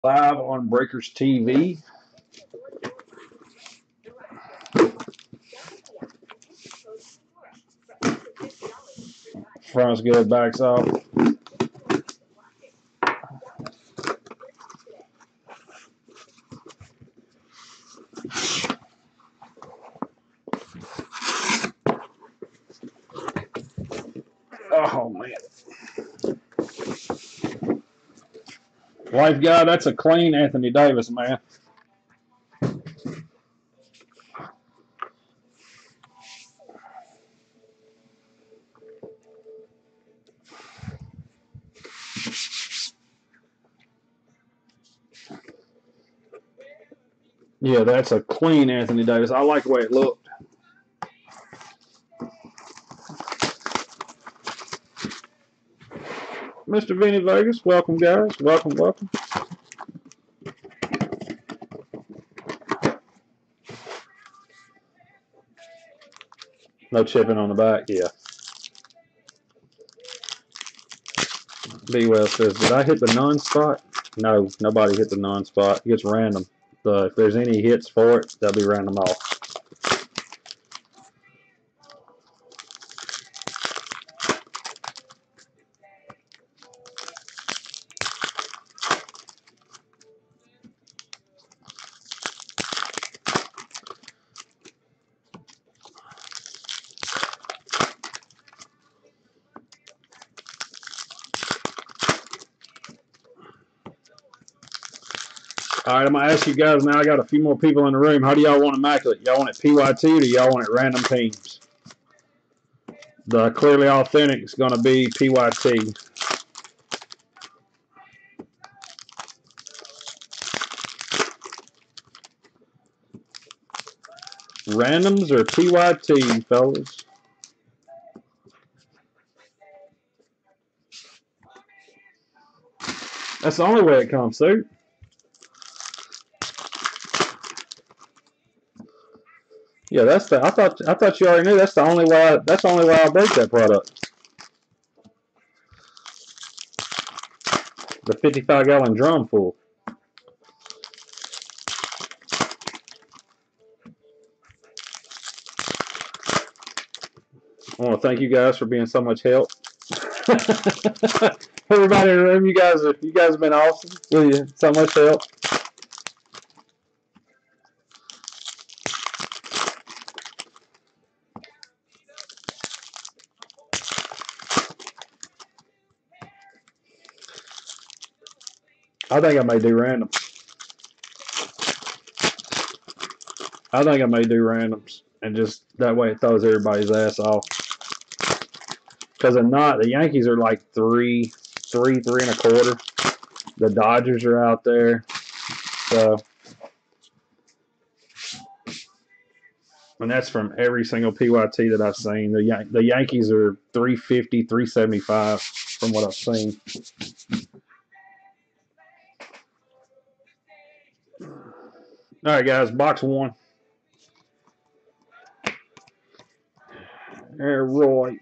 Live on Breakers TV. Front's good, backs off. Oh, man. Life guy, that's a clean Anthony Davis, man. Yeah, that's a clean Anthony Davis. I like the way it looked. Mr. Vinny Vegas, welcome, guys. Welcome, welcome. No chipping on the back, yeah. B Well says, did I hit the non-spot? No, nobody hit the non-spot. It gets random. If there's any hits for it, they'll be random off. All right, I'm going to ask you guys now. I got a few more people in the room. How do y'all want Immaculate? Y'all want it PYT or do y'all want it random teams? The Clearly Authentic is going to be PYT. Randoms or PYT, fellas? That's the only way it comes through. Yeah, that's the. I thought you already knew. That's the only way. That's the only way I break that product. The 55-gallon drum full. I want to thank you guys for being so much help. Everybody in the room, you guys have been awesome. With you, so much help. I think I may do random. I think I may do randoms, and just that way it throws everybody's ass off. Because if not, the Yankees are like three and a quarter. The Dodgers are out there, so and that's from every single PYT that I've seen. The Yankees are 350, 375 from what I've seen. All right, guys, box one. All right.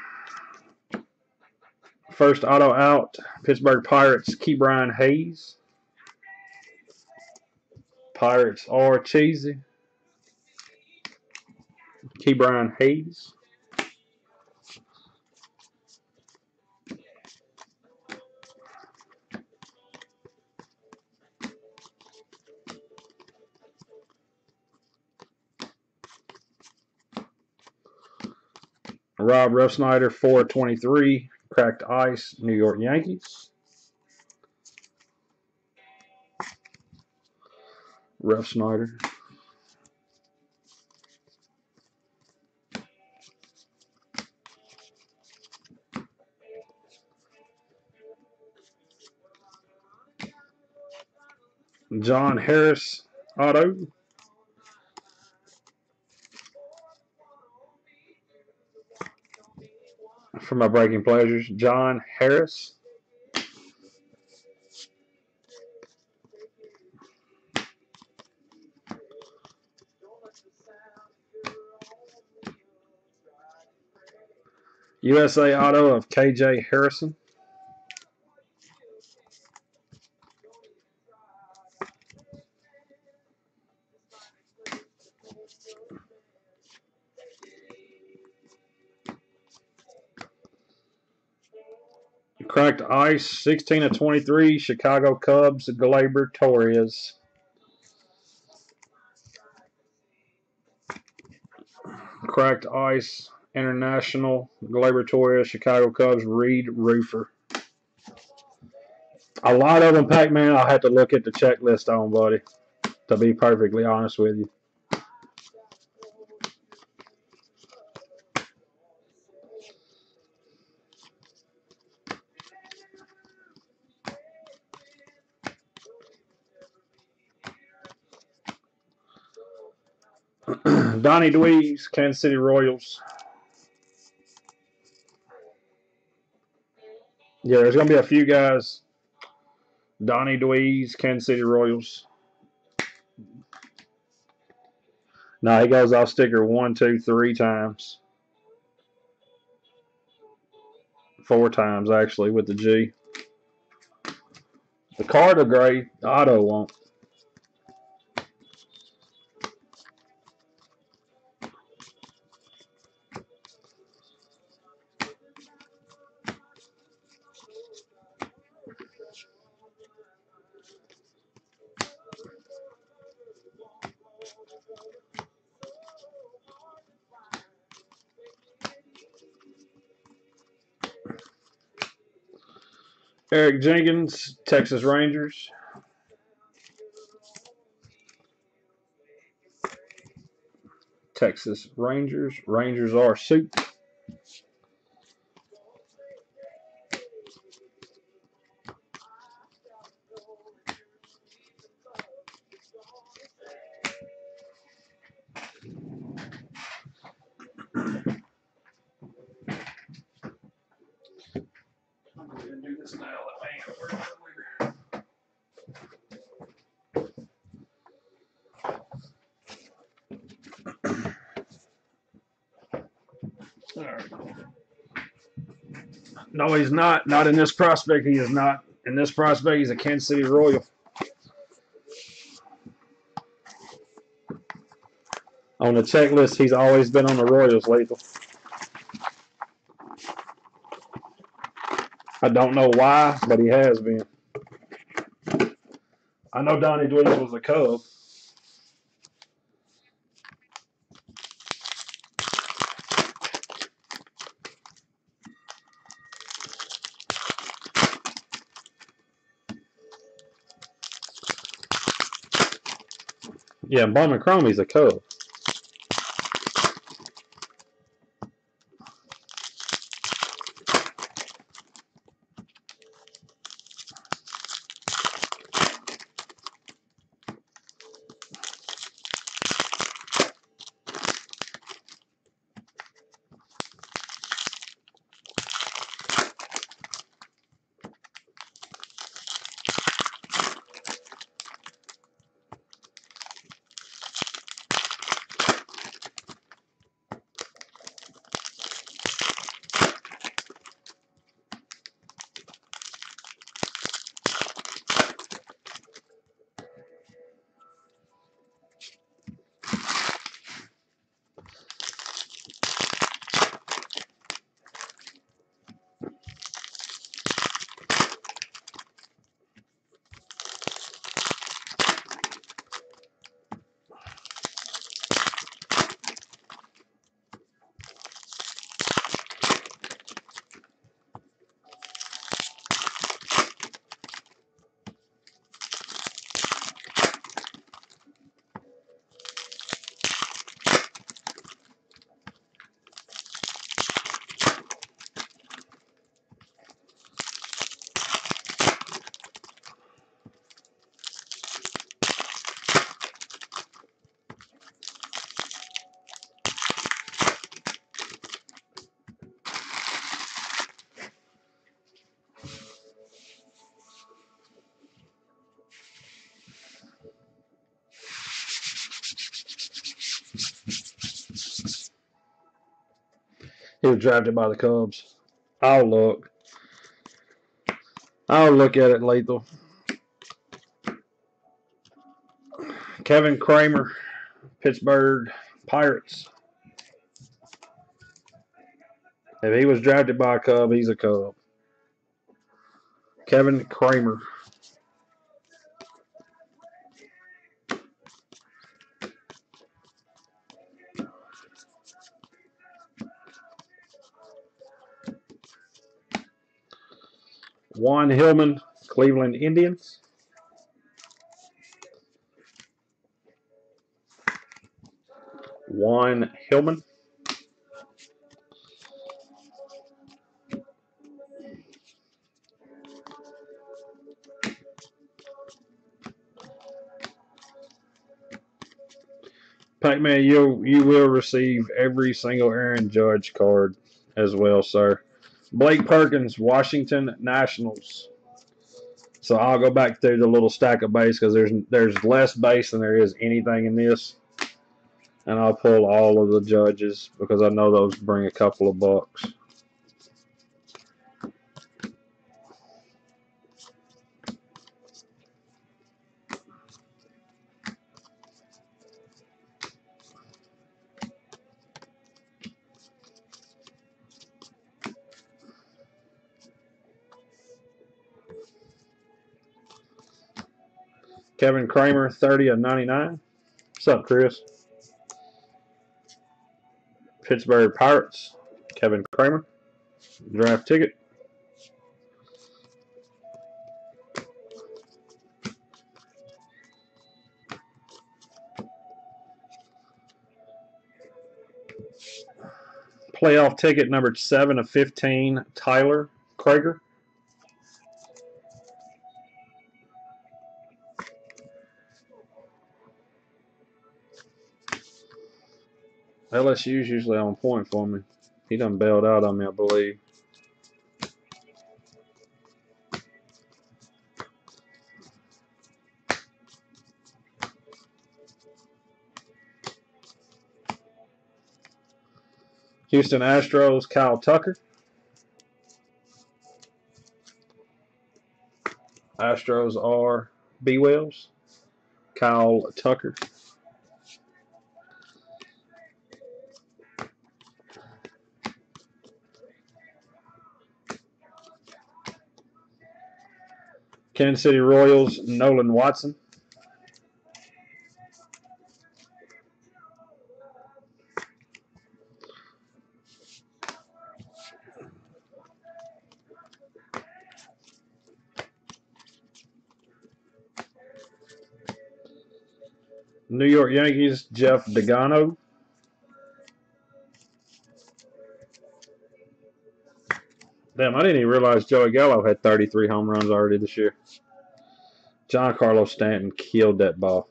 First auto out, Pittsburgh Pirates, Ke'Bryan Hayes. Pirates are cheesy. Ke'Bryan Hayes. Rob Refsnyder, 423, cracked ice, New York Yankees. Refsnyder. John Harris, auto. For my breaking pleasures, John Harris. USA auto of KJ Harrison. Cracked ice, 16/23, Chicago Cubs, Gleyber Torres. Cracked ice, International, Gleyber Torres, Chicago Cubs, Reed Roofer. A lot of them, Pac-Man, I'll have to look at the checklist on, buddy, to be perfectly honest with you. Donnie Dweez, Kansas City Royals. Yeah, there's going to be a few guys. Donnie Dweez, Kansas City Royals. No, he goes off sticker 1, 2, 3 times. 4 times, actually, with the G. The card will gray. The auto won't. Eric Jenkins, Texas Rangers. Texas Rangers. Rangers are soup. I'm going to do this now. All right. No, he's not. Not in this prospect. He is not. In this prospect, he's a Kansas City Royal. On the checklist, he's always been on the Royals, Lethal. I don't know why, but he has been. I know Donnie Dweez was a Cub. Yeah, Bowman Chromie's a Cub. He was drafted by the Cubs. I'll look. I'll look at it, Lethal. Kevin Kramer, Pittsburgh Pirates. If he was drafted by a Cub, he's a Cub. Kevin Kramer. Juan Hillman, Cleveland Indians. Juan Hillman. Pac-Man, you will receive every single Aaron Judge card as well, sir. Blake Perkins, Washington Nationals. So I'll go back through the little stack of base because there's less base than there is anything in this, and I'll pull all of the Judges because I know those bring a couple of bucks. Kevin Kramer, 30 of 99. What's up, Chris? Pittsburgh Pirates, Kevin Kramer. Draft ticket. Playoff ticket number 7 of 15, Tyler Krager. LSU's usually on point for me. He done bailed out on me, I believe. Houston Astros, Kyle Tucker. Astros are B-Wells. Kyle Tucker. Kansas City Royals, Nolan Watson. New York Yankees, Jeff Degano. Damn, I didn't even realize Joey Gallo had 33 home runs already this year. Giancarlo Stanton killed that ball.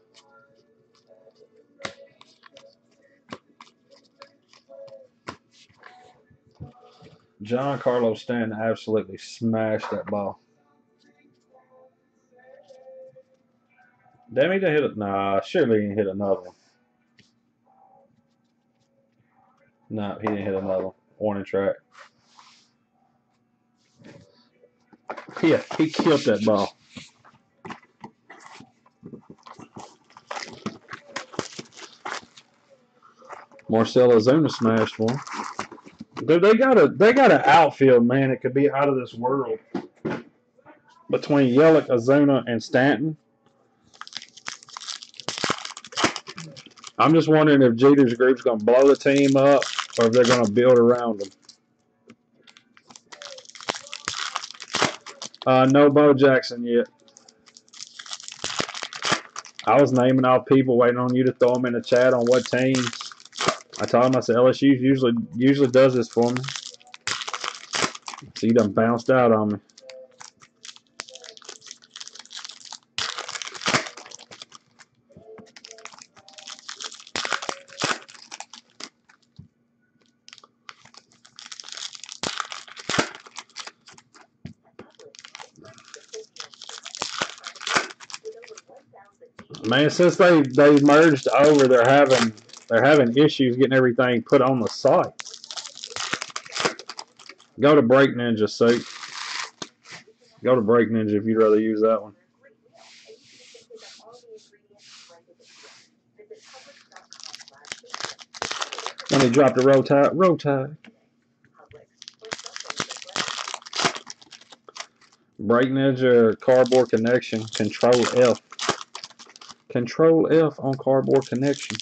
Giancarlo Stanton absolutely smashed that ball. Damn, he didn't hit it. Nah, surely he didn't hit another one. No, he didn't hit another one. Warning track. Yeah, he killed that ball. Marcell Ozuna smashed one. Dude, they got an outfield, man. It could be out of this world. Between Yelich, Ozuna, and Stanton. I'm just wondering if Jeter's group's going to blow the team up or if they're going to build around them. No Bo Jackson yet. I was naming off people waiting on you to throw them in the chat on what teams. I told him, I said, LSU usually does this for me. So you done bounced out on me. Man, since they merged over, they're having issues getting everything put on the site. Go to Break Ninja, Suit. Go to Break Ninja if you'd rather use that one. Let me drop the roll tide. Breaking edge or cardboard connection. Control F. Control F on cardboard connection.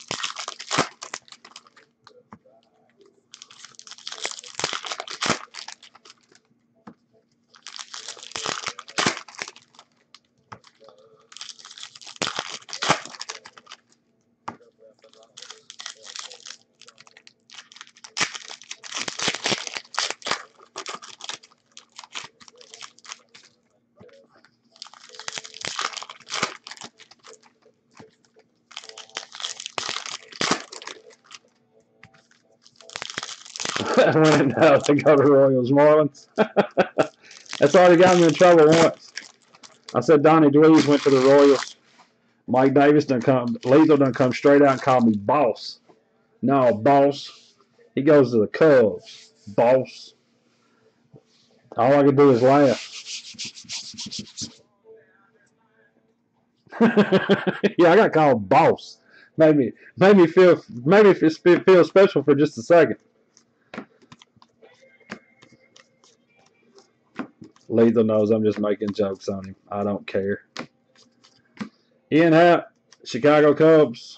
When in doubt, they go to Royals Marlins. That's already got me in trouble once. I said Donnie Dweez went to the Royals. Mike Davis done come. Lethal done come straight out and called me boss. No, boss. He goes to the Cubs. Boss. All I could do is laugh. Yeah, I got called boss. Made me feel special for just a second. Lethal knows I'm just making jokes on him. I don't care. Ian Happ, Chicago Cubs.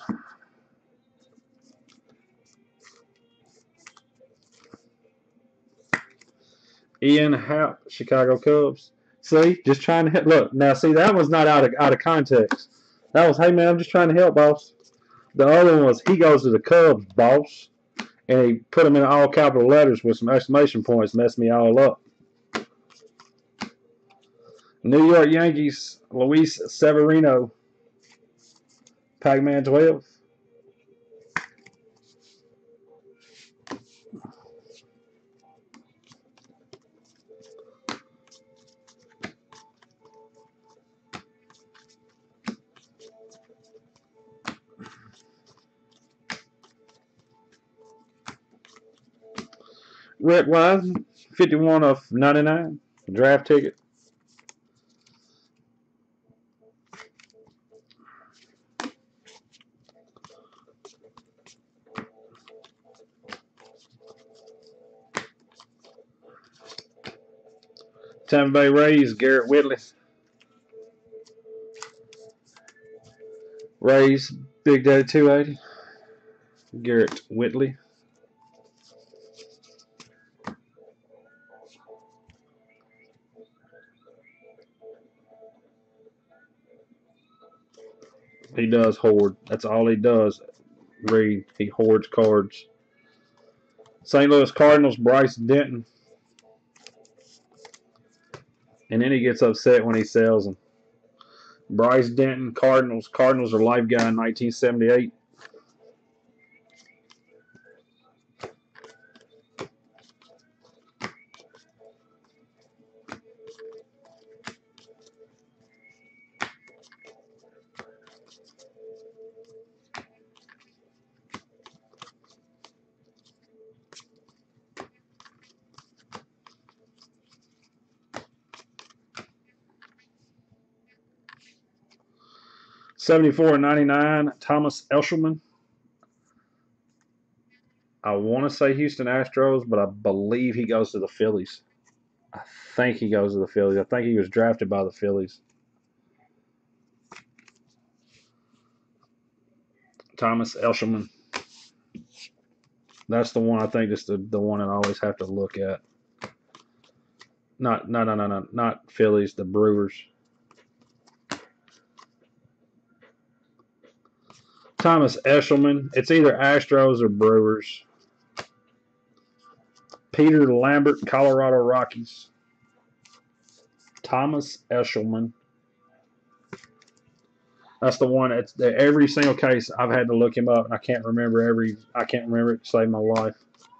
Ian Happ, Chicago Cubs. See, just trying to help. Look, now see, that was not out of context. That was, hey man, I'm just trying to help, boss. The other one was, he goes to the Cubs, boss. And he put them in all capital letters with some exclamation points, messed me all up. New York Yankees, Luis Severino, Pac-Man 12. Rick Wiseman, 51 of 99, draft ticket. Tampa Bay Rays, Garrett Whitley. Rays, Big Daddy 280, Garrett Whitley. He does hoard. That's all he does. Read. He hoards cards. St. Louis Cardinals, Bryce Denton. And then he gets upset when he sells them. Bryce Denton, Cardinals. Cardinals are life guy in 1978. $74.99, Thomas Eshelman. I want to say Houston Astros, but I believe he goes to the Phillies. I think he goes to the Phillies. I think he was drafted by the Phillies. Thomas Eshelman. That's the one I think is the one I always have to look at. Not Phillies, the Brewers. Thomas Eshelman. It's either Astros or Brewers. Peter Lambert, Colorado Rockies. Thomas Eshelman. That's the one. It's every single case I've had to look him up, and I can't remember it to save my life.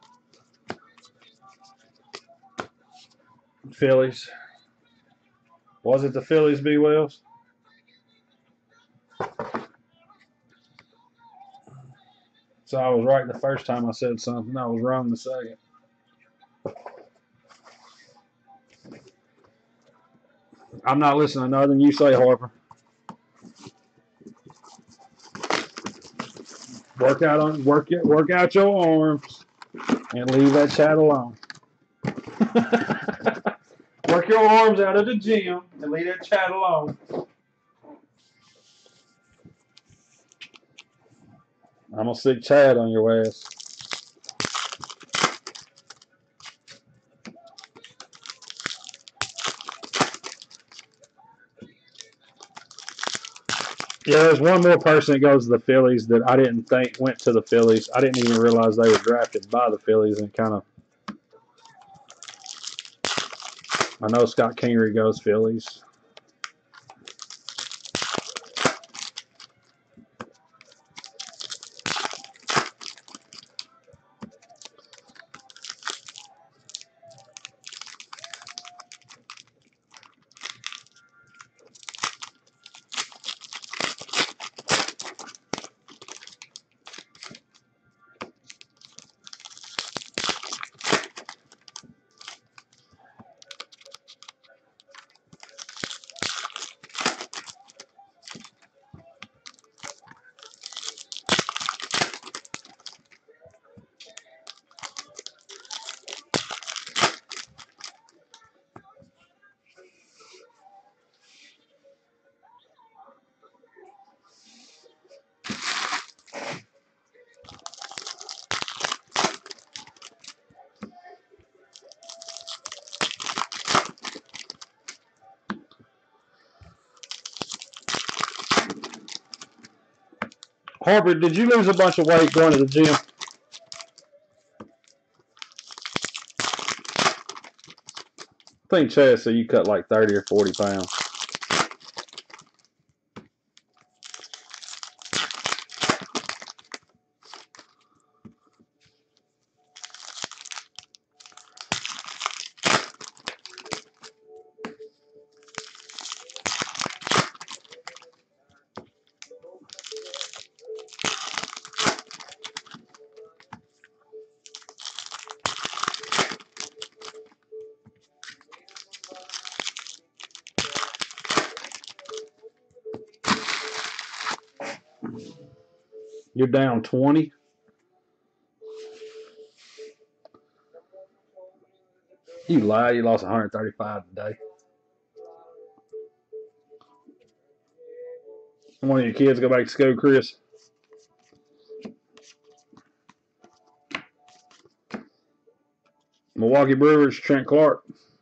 Phillies. Was it the Phillies, B. Wells? So I was right the first time I said something. I was wrong the second. I'm not listening to nothing you say, Harper. Work out your arms and leave that chat alone. Work Work your arms out of the gym and leave that chat alone. I'm gonna stick Chad on your ass. Yeah, there's one more person that goes to the Phillies that I didn't think went to the Phillies. I didn't even realize they were drafted by the Phillies, and kind of. I know Scott Kingery goes Phillies. Harper, did you lose a bunch of weight going to the gym? I think Chad said you cut like 30 or 40 pounds. You're down 20. You lied. You lost 135 today. One of your kids go back to school, Chris? Milwaukee Brewers, Trent Clark.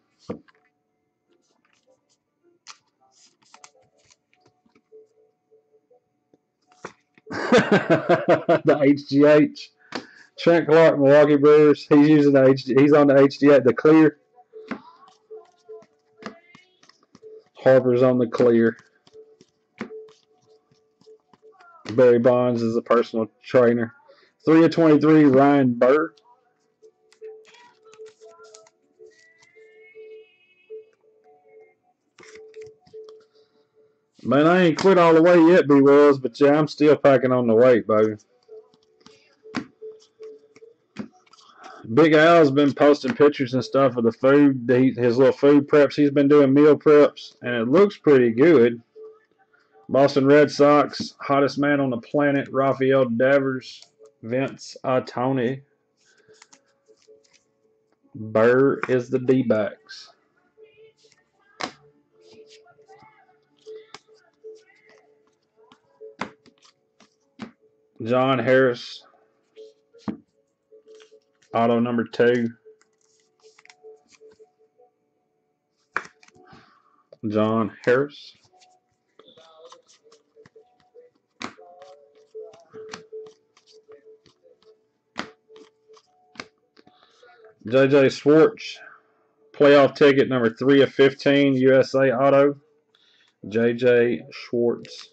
The HGH. Trent Clark, Milwaukee Brewers. He's using the HG. He's on the HGH, the clear. Harper's on the clear. Barry Bonds is a personal trainer. 3 of 23, Ryan Burr. Man, I ain't quit all the way yet, B-Wells, but yeah, I'm still packing on the weight, baby. Big Al's been posting pictures and stuff of the food, his little food preps. He's been doing meal preps, and it looks pretty good. Boston Red Sox, hottest man on the planet, Rafael Devers, Vince Tony. Burr is the D-backs. John Harris, auto number 2. John Harris. J.J. Schwartz, playoff ticket number 3 of 15, USA auto. J.J. Schwartz.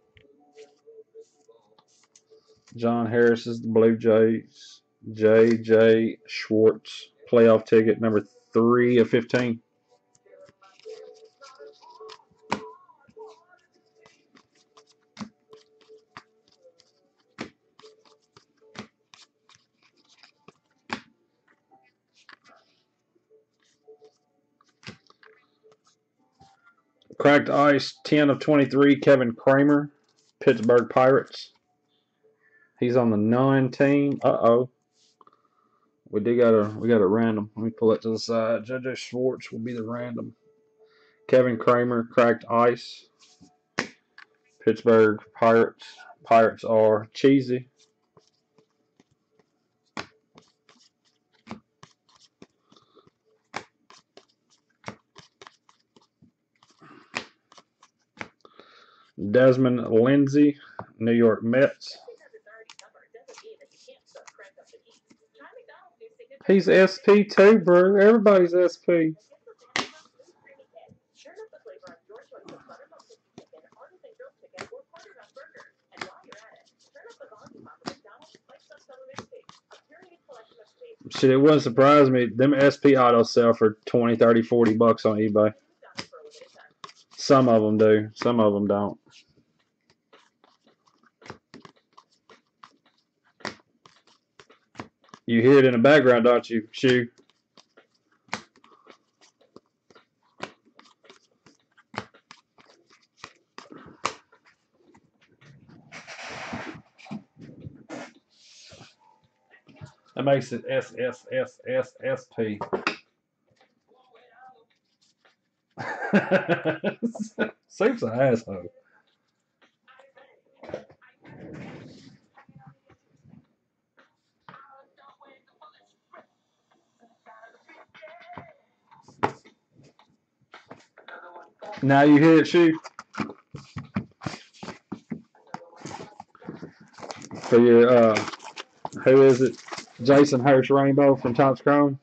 John Harris is the Blue Jays. J.J. Schwartz, playoff ticket number 3 of 15. Cracked ice, 10 of 23, Kevin Kramer, Pittsburgh Pirates. He's on the 9 team. Uh-oh. We got a random. Let me pull it to the side. JJ Schwartz will be the random. Kevin Kramer, cracked ice. Pittsburgh Pirates. Pirates are cheesy. Desmond Lindsay, New York Mets. He's SP too, bro. Everybody's SP. Shit, it wouldn't surprise me. Them SP autos sell for 20, 30, 40 bucks on eBay. Some of them do. Some of them don't. You hear it in the background, don't you, Shoe? That makes it SSSSSP. Soup's an asshole. Now you hear it, Shoe? For your, who is it? Jason Hurst Rainbow from Topps Chrome.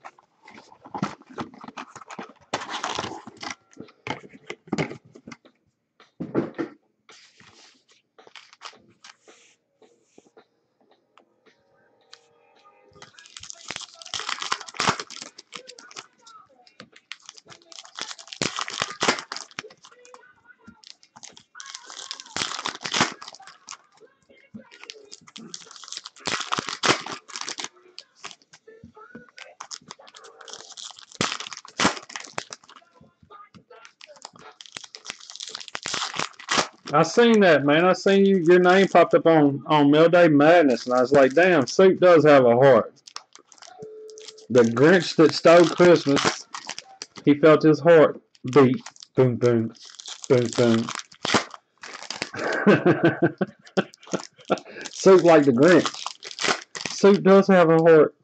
I seen that, man. I seen your name popped up on Mail Day Madness, and I was like, damn, Soup does have a heart. The Grinch that stole Christmas, he felt his heart beat. Boom, boom, boom, boom. Soup like the Grinch. Soup does have a heart.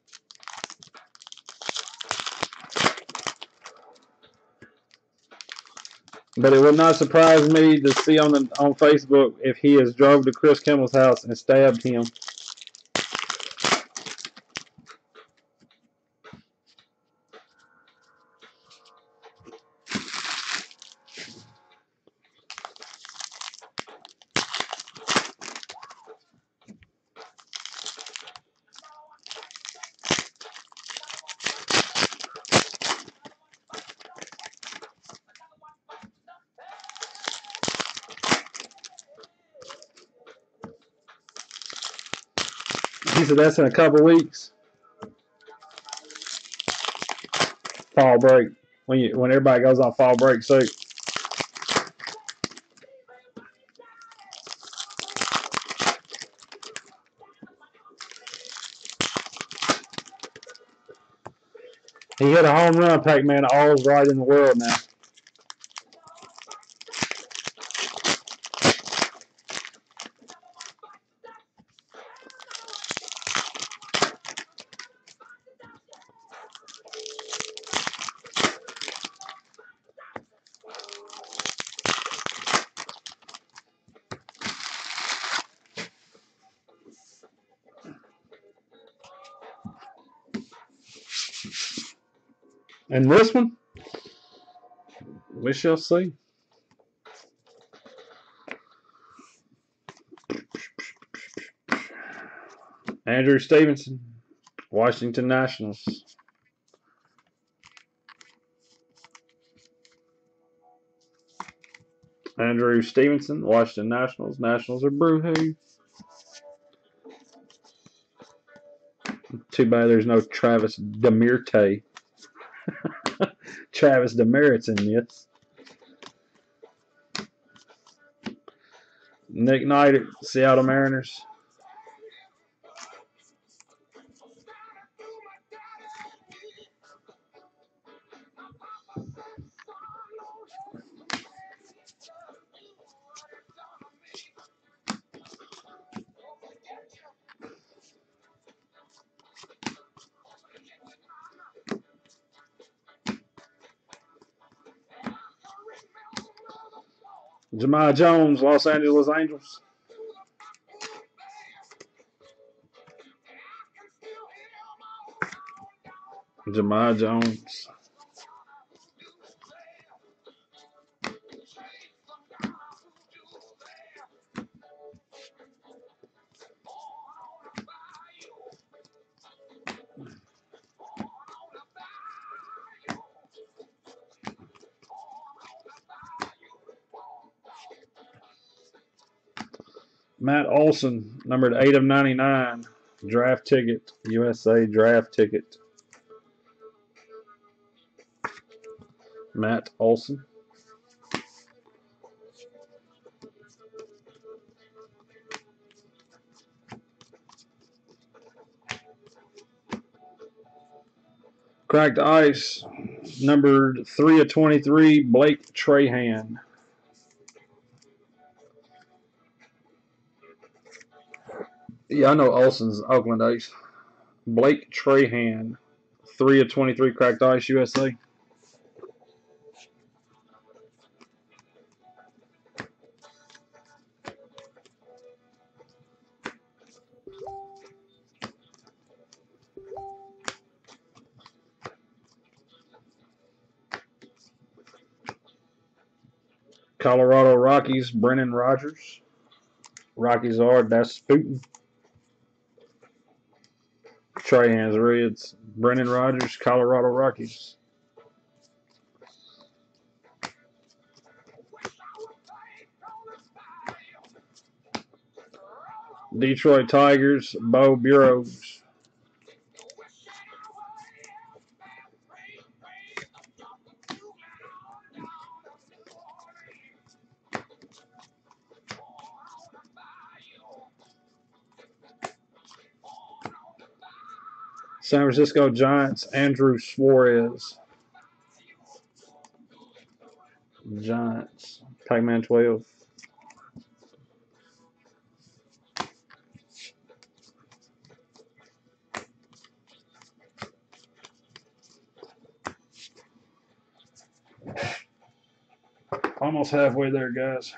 But it would not surprise me to see on Facebook if he has drove to Chris Kimmel's house and stabbed him. He said that's in a couple weeks. Fall break. When everybody goes on fall break, so he hit a home run, Pac-Man. All's right in the world now. And this one, we shall see. Andrew Stevenson, Washington Nationals. Andrew Stevenson, Washington Nationals. Nationals are Brewhoo. Too bad there's no Travis Demirte. Travis Demerit's in this. Nick Knight, Seattle Mariners. Jahmai Jones, Los Angeles Angels. Jahmai Jones. Matt Olson, numbered 8/99. Draft ticket. USA draft ticket. Matt Olson. Cracked ice, numbered 3/23. Blake Trahan. Yeah, I know Olson's Oakland A's. Blake Trahan, 3/23. Cracked ice, USA. Colorado Rockies, Brennan Rodgers. Rockies are, that's Sputin. Trahan's Reds. Brennan Rodgers, Colorado Rockies. Detroit Tigers, Bo Burrows. San Francisco Giants, Andrew Suarez. Giants, Pac-Man 12. Almost halfway there, guys.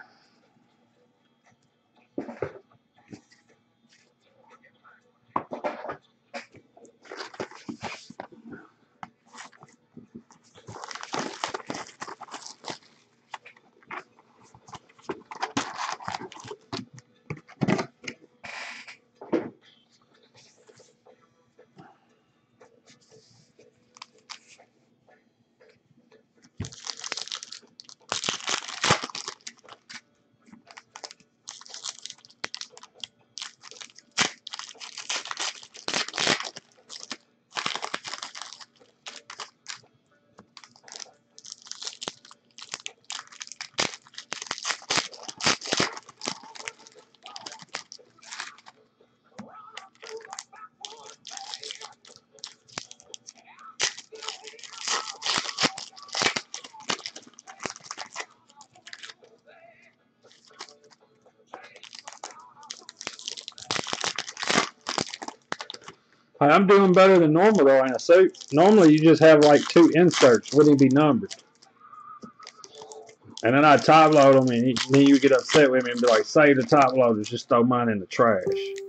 I'm doing better than normal though, ain't I? So normally you just have like 2 inserts, wouldn't be numbered. And then I top load them, and then you get upset with me and be like, "Save the top loaders, just throw mine in the trash."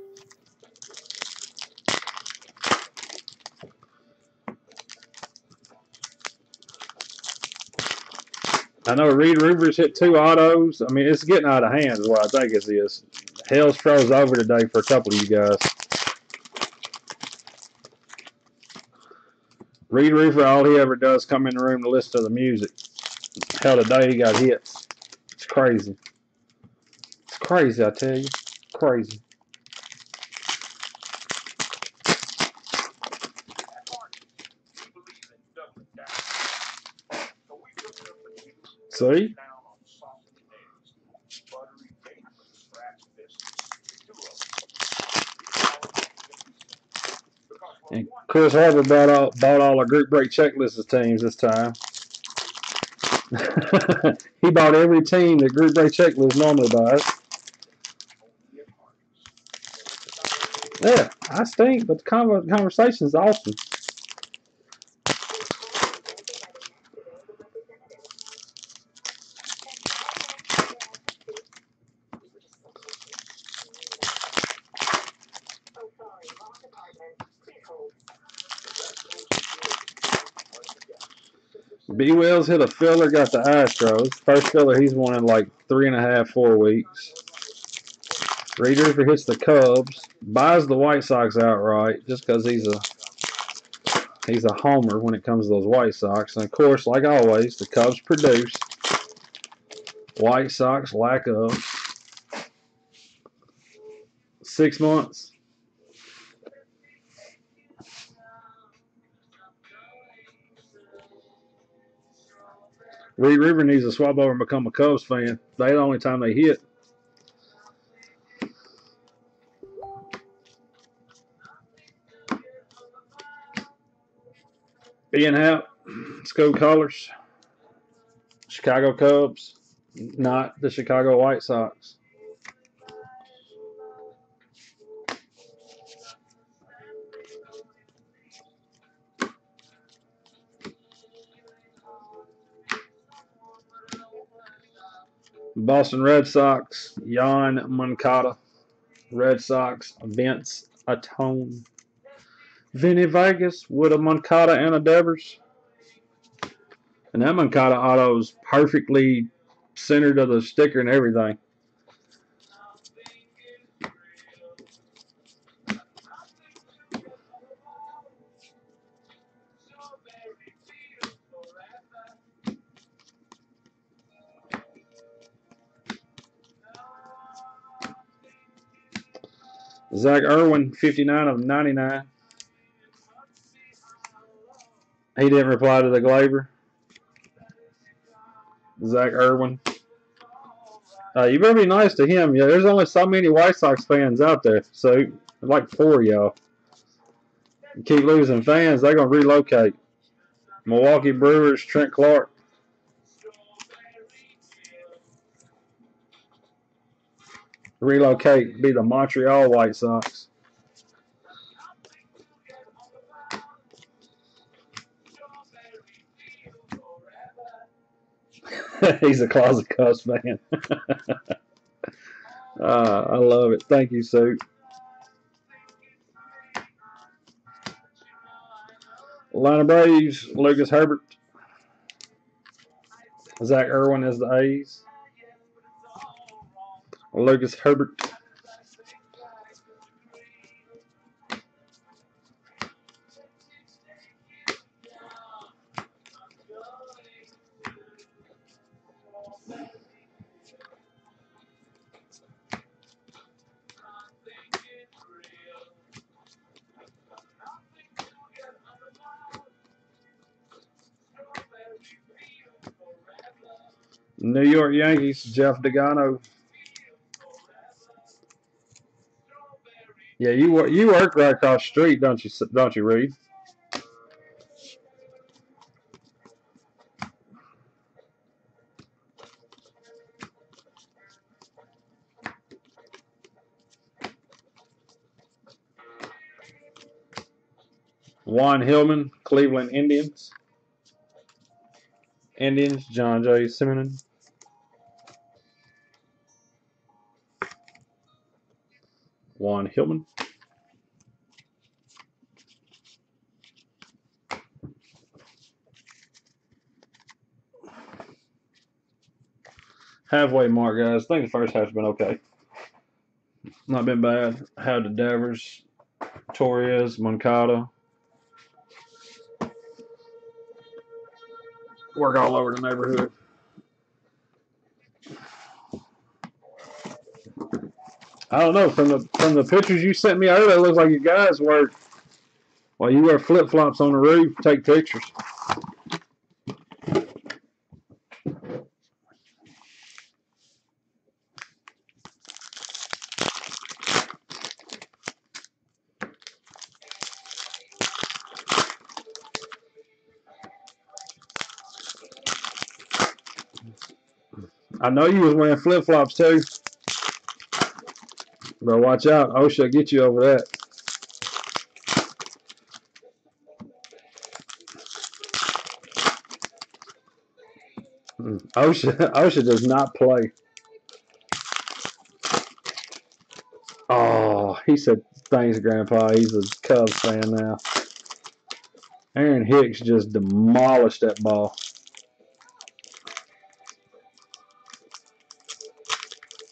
I know Reed Rivers hit 2 autos. I mean, it's getting out of hand, is what I think it is. Hell's froze over today for a couple of you guys. Reed Rivers, all he ever does is come in the room to listen to the music. Hell, today he got hit. It's crazy. It's crazy, I tell you. Crazy. See? And Chris Harper bought all the group break checklists teams this time. He bought every team that group break checklist normally buys. Yeah, I stink, but the conversation is awesome. B Wells hit a filler, got the Astros. First filler he's won in like 3.5, 4 weeks. Reed River hits the Cubs, buys the White Sox outright just because he's a homer when it comes to those White Sox. And of course, like always, the Cubs produce. White Sox lack of 6 months. Reed River needs to swap over and become a Cubs fan. They the only time they hit. Ian Happ, School Colors, Chicago Cubs, not the Chicago White Sox. Boston Red Sox, Jan Moncada. Red Sox, Vince Atone. Vinny Vegas with a Moncada and a Devers. And that Moncada auto is perfectly centered to the sticker and everything. Zach Irwin, 59 of 99. He didn't reply to the Glaber. Zach Irwin. You better be nice to him. Yeah, there's only so many White Sox fans out there. So, like 4 of y'all. You keep losing fans, they're going to relocate. Milwaukee Brewers, Trent Clark. Relocate, be the Montreal White Sox. He's a closet Cubs fan. I love it. Thank you, Sue. Atlanta Braves, Lucas Herbert. Zach Irwin is the A's. Lucas Herbert. New York Yankees, Jeff Degano. Yeah, you work right across the street, don't you, Reed? Juan Hillman, Cleveland Indians. Indians, John J. Simmons. Juan Hillman. Halfway mark, guys. I think the first half's been okay. Not been bad. Had the Devers, Torres, Moncada. Work all over the neighborhood. I don't know. From the pictures you sent me earlier, it looks like you guys work while you wear flip flops on the roof, take pictures. I know you was wearing flip flops too. But watch out, OSHA will get you over that. OSHA does not play. Oh, he said, thanks, Grandpa. He's a Cubs fan now. Aaron Hicks just demolished that ball.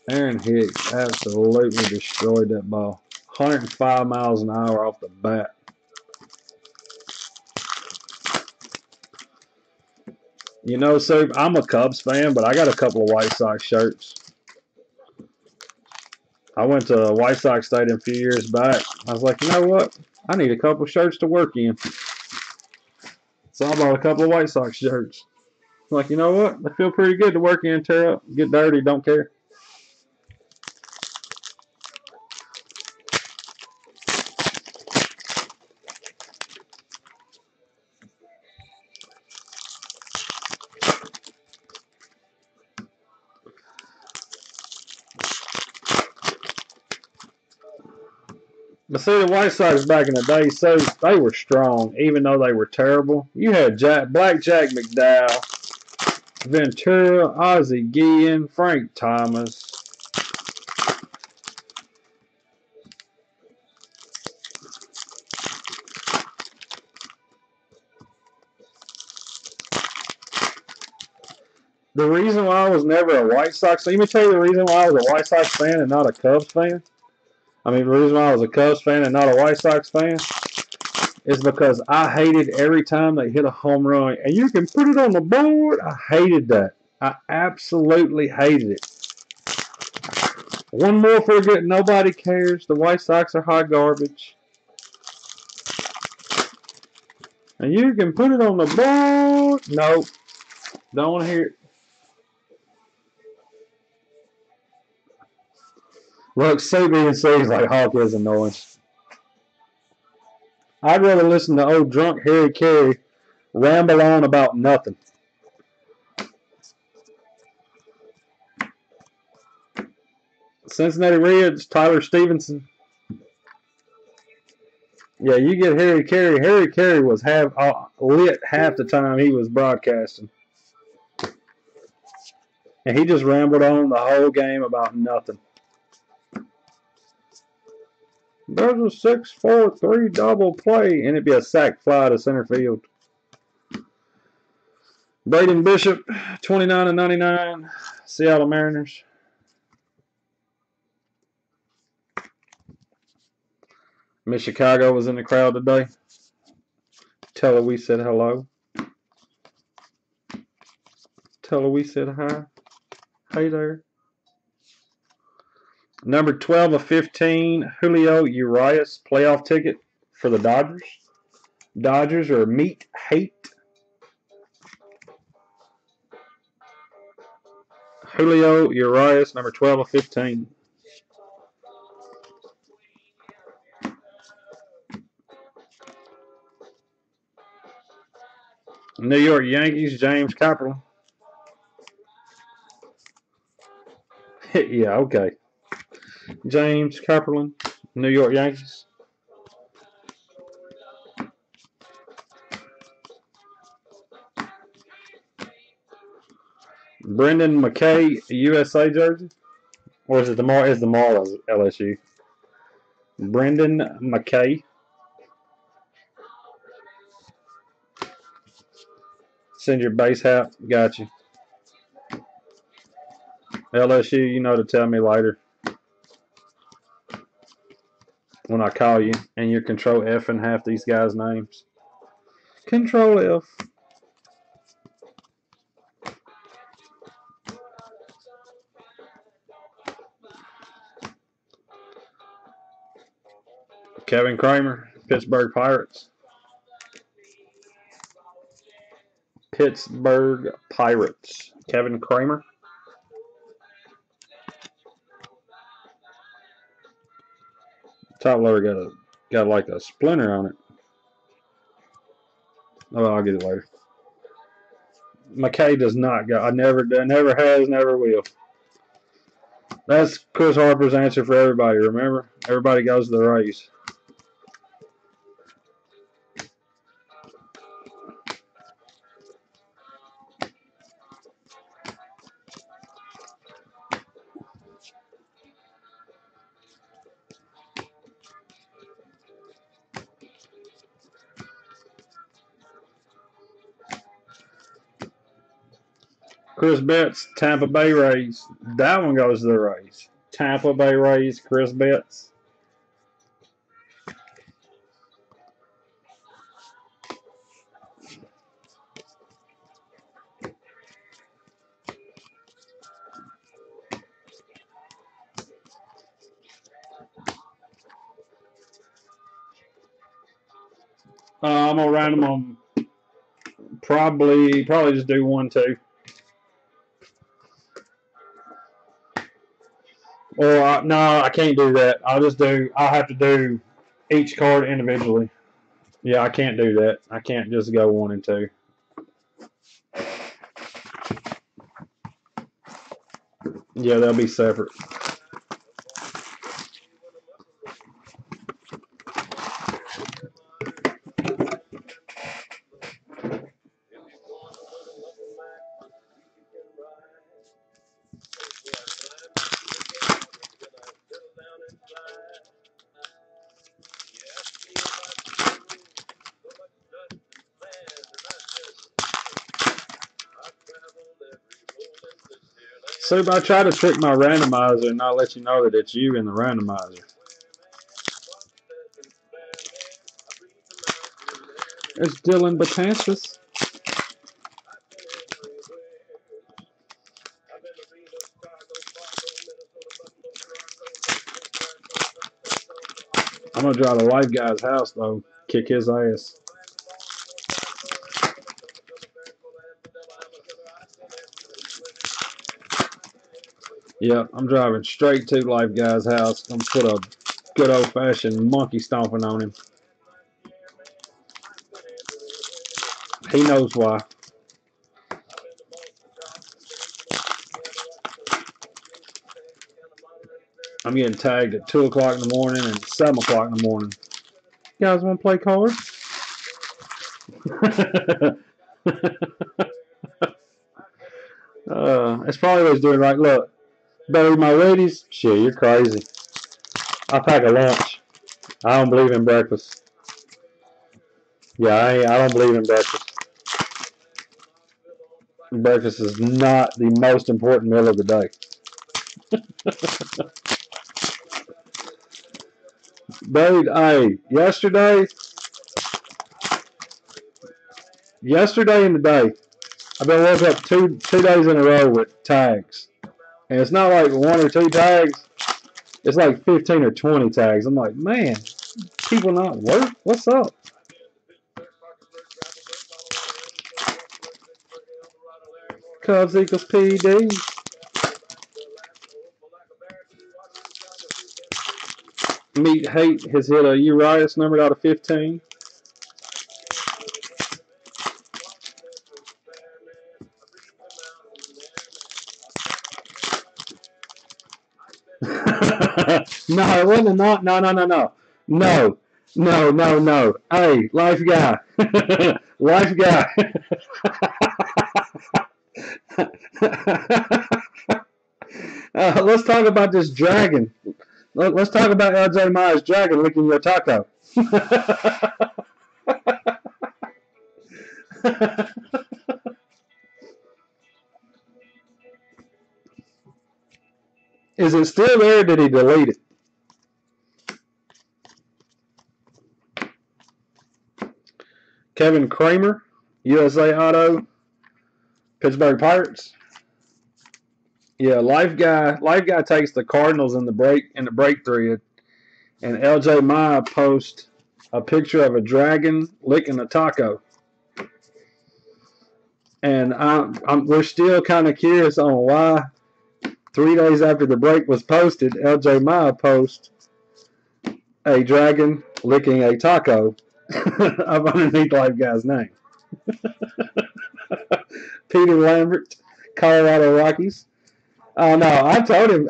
Aaron Hicks absolutely destroyed that ball. 105 miles an hour off the bat. You know, so I'm a Cubs fan, but I got a couple of White Sox shirts. I went to White Sox Stadium a few years back. I was like, you know what? I need a couple of shirts to work in. So I bought a couple of White Sox shirts. Like, you know what? They feel pretty good to work in, tear up, get dirty, don't care. But see, the White Sox back in the day, so they were strong, even though they were terrible. You had Black Jack McDowell, Ventura, Ozzie Guillen, Frank Thomas. The reason why I was never a White Sox, let me tell you the reason why I was a White Sox fan and not a Cubs fan. I mean, the reason why I was a Cubs fan and not a White Sox fan is because I hated every time they hit a home run and you can put it on the board. I hated that. I absolutely hated it. One more for good. Nobody cares. The White Sox are hot garbage. And you can put it on the board. No. Don't want to hear it. Look, CB&C is like Hawk is annoying. I'd rather listen to old drunk Harry Carey ramble on about nothing. Cincinnati Reds, Tyler Stevenson. Yeah, you get Harry Carey. Harry Carey was lit half the time he was broadcasting. And he just rambled on the whole game about nothing. There's a 6-4-3 double play, and it'd be a sac fly to center field. Braden Bishop, 29/99, Seattle Mariners. Miss Chicago was in the crowd today. Tell her we said hello. Tell her we said hi. Hey there. Number 12/15, Julio Urias, playoff ticket for the Dodgers. Dodgers are meat hate. Julio Urias, number 12/15. New York Yankees, James Kaprielian. Yeah, okay. James Kaprielian, New York Yankees. Brendan McKay, USA jersey. Or is it the Marlins LSU? Brendan McKay. Send your base hat. Got you. LSU, you know to tell me later when I call you and you're control F and half these guys' names. Control F. Kevin Kramer, Pittsburgh Pirates. Pittsburgh Pirates. Kevin Kramer. Top loader got like a splinter on it. Oh, I'll get it later. McKay does not go. Never has, never will. That's Chris Harper's answer for everybody. Remember, everybody goes to the Rays. Chris Betts, Tampa Bay Rays. That one goes to the Rays. Tampa Bay Rays, Chris Betts. I'm gonna random them. Probably just do 1, 2. Or no, I can't do that. I'll have to do each card individually. Yeah, I can't do that. I can't just go 1 and 2. Yeah, they'll be separate. So I try to trick my randomizer and not let you know that it's you in the randomizer. It's Dylan Betances. I'm gonna draw the life guy's house though. Kick his ass. Yeah, I'm driving straight to life guy's house. I'm gonna put a good old fashioned monkey stomping on him. He knows why. I'm getting tagged at 2 o'clock in the morning and 7 o'clock in the morning. You guys want to play cards? It's probably what he's doing right. Look, better eat my Wheaties? Shit, you're crazy. I pack a lunch. I don't believe in breakfast. Yeah, I don't believe in breakfast. Breakfast is not the most important meal of the day. Dude, hey, yesterday and today, I've been woke up two days in a row with tags. And it's not like 1 or 2 tags. It's like 15 or 20 tags. I'm like, man, people not work? What's up? Cubs equals PD. Meet Hate has hit a Urias numbered out of 15. No, it wasn't not. No. Hey, life guy. Life guy. Let's talk about this dragon. Let's talk about LJ Myers' dragon licking your taco. Is it still there or did he delete it? Kevin Kramer, USA Auto, Pittsburgh Pirates. Yeah, Life Guy takes the Cardinals in the break 3, and LJ Maya posts a picture of a dragon licking a taco. And we're still kind of curious on why 3 days after the break was posted, LJ Maya posts a dragon licking a taco up underneath Life Guy's name. Peter Lambert, Colorado Rockies. Oh no, I told him.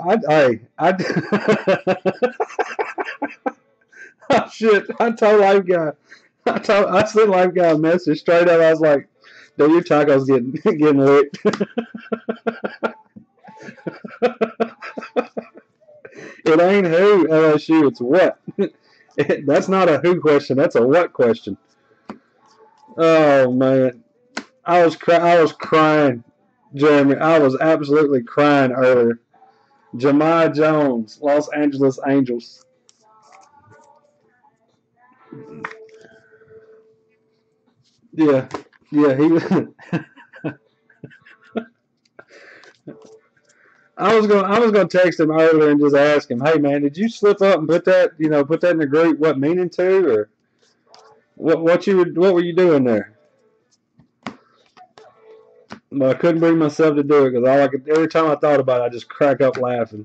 Oh shit! I told Life Guy. I sent Life Guy a message straight up. I was like, "Dude, your taco's getting licked." It ain't who LSU. It's what. That's not a who question. That's a what question. Oh man, I was crying. Jeremy, I was absolutely crying earlier. Jahmai Jones, Los Angeles Angels. Yeah, yeah, he was. I was gonna text him earlier and just ask him, hey man, did you slip up and put that put that in the group? What meaning to, or what were you doing there? But I couldn't bring myself to do it because every time I thought about it, I just crack up laughing.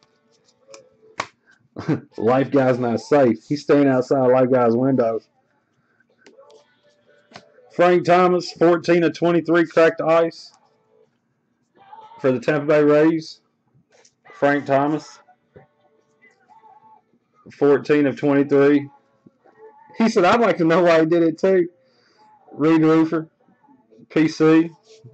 Life guy's not safe. He's staying outside Life guy's windows. Frank Thomas, 14 of 23 cracked ice for the Tampa Bay Rays. Frank Thomas, 14 of 23. He said, I'd like to know why he did it too. Reed Roofer, PC.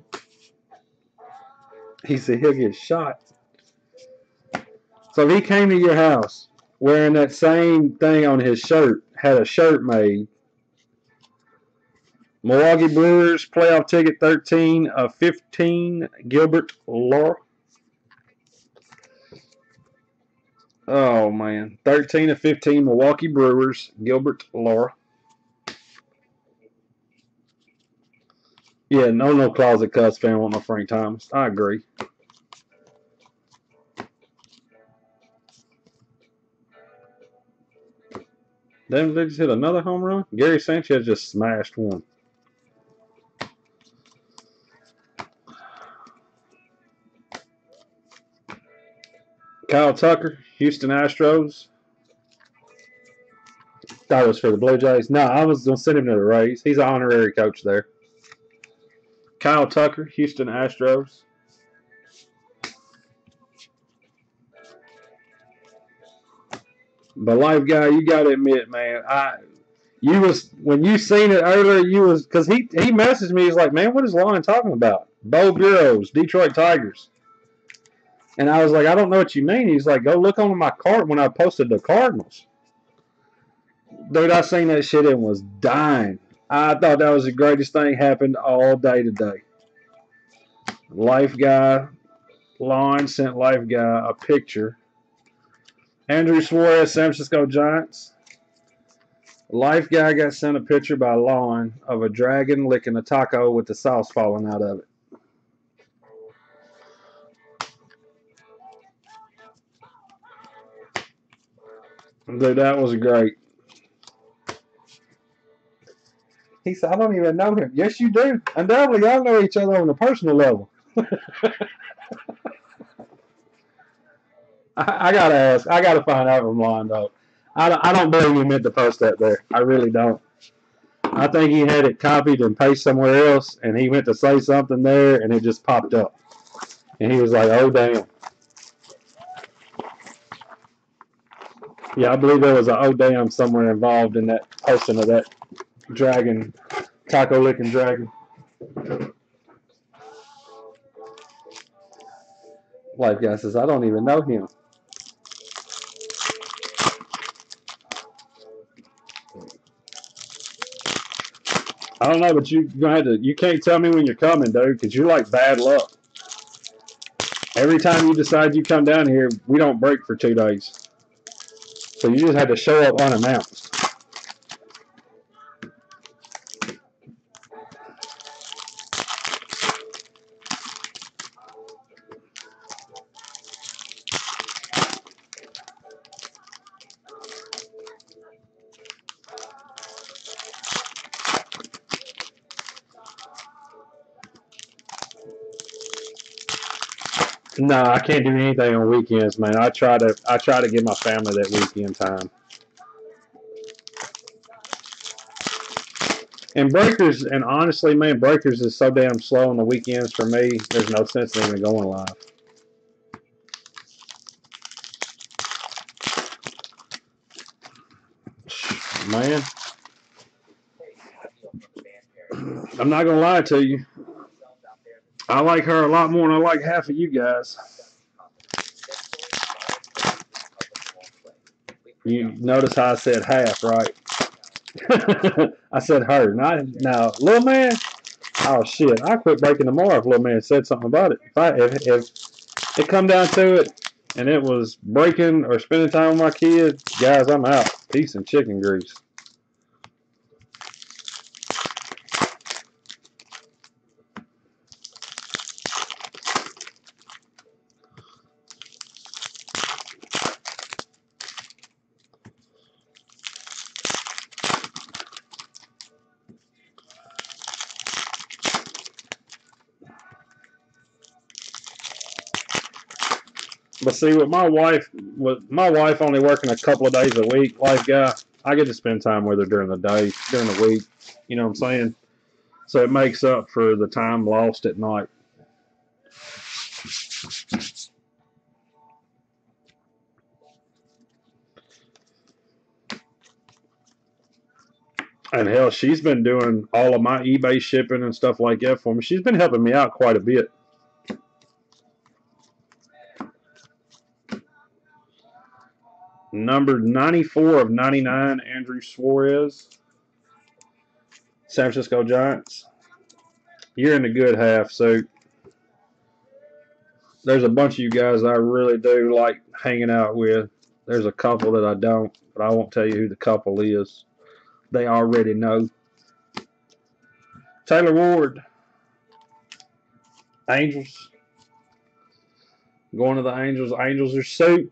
He said he'll get shot. So if he came to your house wearing that same thing on his shirt, had a shirt made. Milwaukee Brewers playoff ticket 13 of 15, Gilbert Laura. Oh man, 13 of 15 Milwaukee Brewers, Gilbert Laura. Yeah, no closet cuss fan want no Frank Thomas. I agree. Then they just hit another home run. Gary Sanchez just smashed one. Kyle Tucker, Houston Astros. That was for the Blue Jays. No, I was going to send him to the Rays. He's an honorary coach there. Kyle Tucker, Houston Astros. But Life Guy, you got to admit, man, when you seen it earlier, because he messaged me. He's like, man, what is Lon talking about? Bo Bureaus, Detroit Tigers. And I was like, I don't know what you mean. He's like, go look on my card when I posted the Cardinals. Dude, I seen that shit and was dying. I thought that was the greatest thing happened all day today. Life Guy, Lon sent Life Guy a picture. Andrew Suarez, San Francisco Giants. Life Guy got sent a picture by Lon of a dragon licking a taco with the sauce falling out of it. Dude, that was great. He said, I don't even know him. Yes, you do. Undoubtedly, y'all know each other on a personal level. I got to ask. I got to find out from Lon, though. I don't believe he meant to post that there. I really don't. I think he had it copied and pasted somewhere else, and he went to say something there, and it just popped up. And he was like, oh, damn. Yeah, I believe there was an oh, damn somewhere involved in that posting of that dragon, taco licking dragon. Life Guy says, I don't even know him. I don't know, but you can't tell me when you're coming, dude, because you're like bad luck. Every time you decide you come down here, we don't break for 2 days. So you just had to show up unannounced. No, I can't do anything on weekends, man. I try to give my family that weekend time. And Breakers, and honestly, man, Breakers is so damn slow on the weekends for me. There's no sense in even going live. Man, I'm not gonna lie to you. I like her a lot more than I like half of you guys. You notice how I said half, right? I said her, not now. Little man, Oh shit! I quit breaking them off. Little man said something about it. If it come down to it, and it was breaking or spending time with my kids, guys, I'm out. Peace and chicken grease. But see, with my wife only working a couple of days a week, life guy, I get to spend time with her during the day, during the week. You know what I'm saying? So it makes up for the time lost at night. And hell, she's been doing all of my eBay shipping and stuff like that for me. She's been helping me out quite a bit. Number 94 of 99, Andrew Suarez, San Francisco Giants. You're in the good half, so there's a bunch of you guys I really do like hanging out with. There's a couple that I don't, but I won't tell you who the couple is. They already know. Taylor Ward, Angels. Going to the Angels. Angels are soup.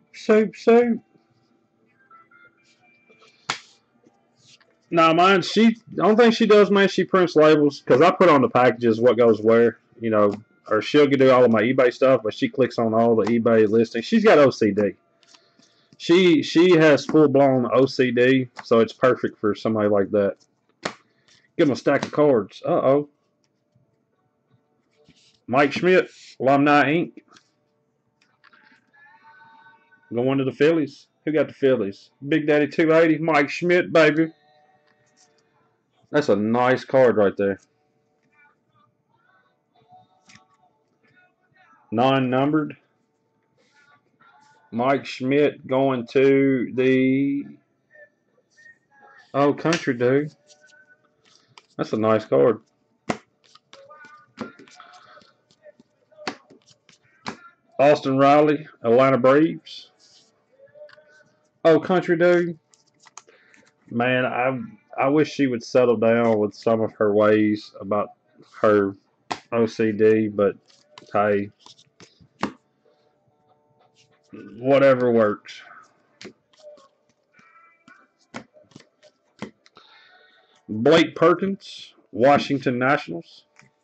Nah, mine, the only thing she does, man, she prints labels because I put on the packages what goes where, you know, or she'll do all of my eBay stuff, but she clicks on all the eBay listings. She's got OCD. She has full blown OCD, so it's perfect for somebody like that. Give them a stack of cards. Uh-oh. Mike Schmidt, Alumni Inc. Going to the Phillies. Who got the Phillies? Big Daddy 280, Mike Schmidt, baby. That's a nice card right there. Non-numbered. Mike Schmidt going to the Country Dude. That's a nice card. Austin Riley, Atlanta Braves. Country Dude. Man, I wish she would settle down with some of her ways about her OCD, but hey, whatever works. Blake Perkins, Washington Nationals.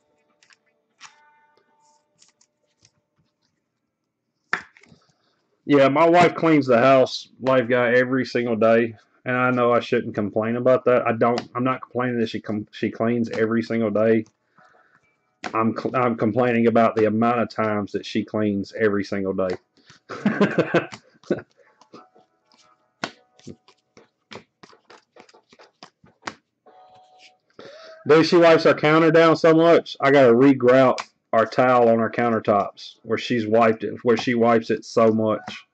Yeah, my wife cleans the house, life guy, every single day, and I know I shouldn't complain about that. I'm not complaining that she cleans every single day. I'm complaining about the amount of times that she cleans every single day. Dude, she wipes our counter down so much, I gotta regrout our towel on our countertops where she wipes it so much.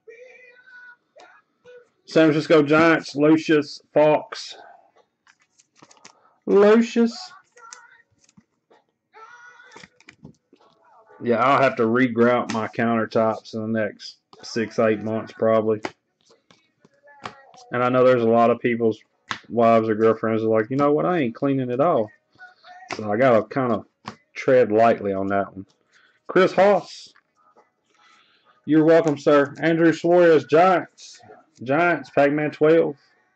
San Francisco Giants, Lucius Fox. Lucius. Yeah, I'll have to regrout my countertops in the next 6-8 months probably. And I know there's a lot of people's wives or girlfriends are like, you know what, I ain't cleaning it all. So I gotta kind of tread lightly on that one. Chris Haas. You're welcome, sir. Andrew Suarez, Giants. Giants, Pac-Man 12.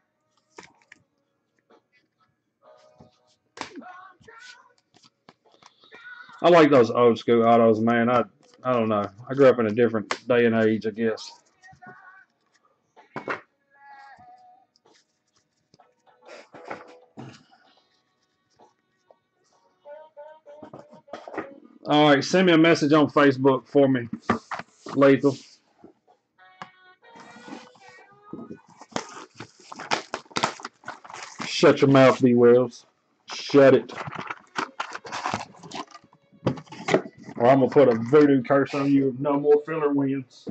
I like those old school autos, man. I don't know. I grew up in a different day and age, I guess. All right, send me a message on Facebook for me, Lethal. Shut your mouth, B. Wells. Shut it. Or I'm going to put a voodoo curse on you if no more filler wins.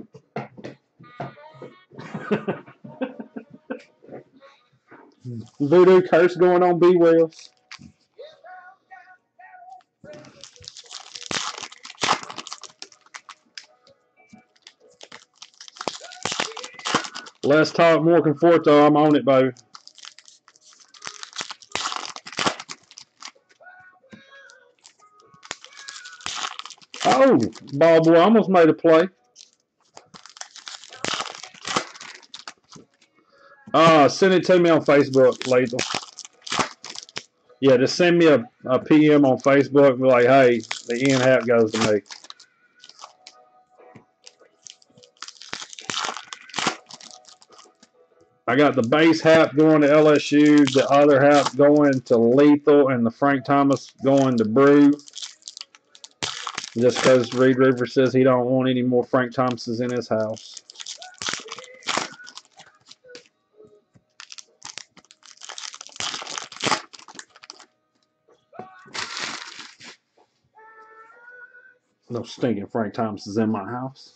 Voodoo curse going on, B. Wells. Let's talk more Conforto. I'm on it, baby. Oh, ball boy almost made a play. Send it to me on Facebook, Lethal. Yeah, just send me a PM on Facebook and be like, hey, the Ian hat goes to me. I got the base hat going to LSU, the other hat going to Lethal, and the Frank Thomas going to Brew. Just because Reed Rivers says he don't want any more Frank Thomases in his house. No stinking Frank Thomases in my house.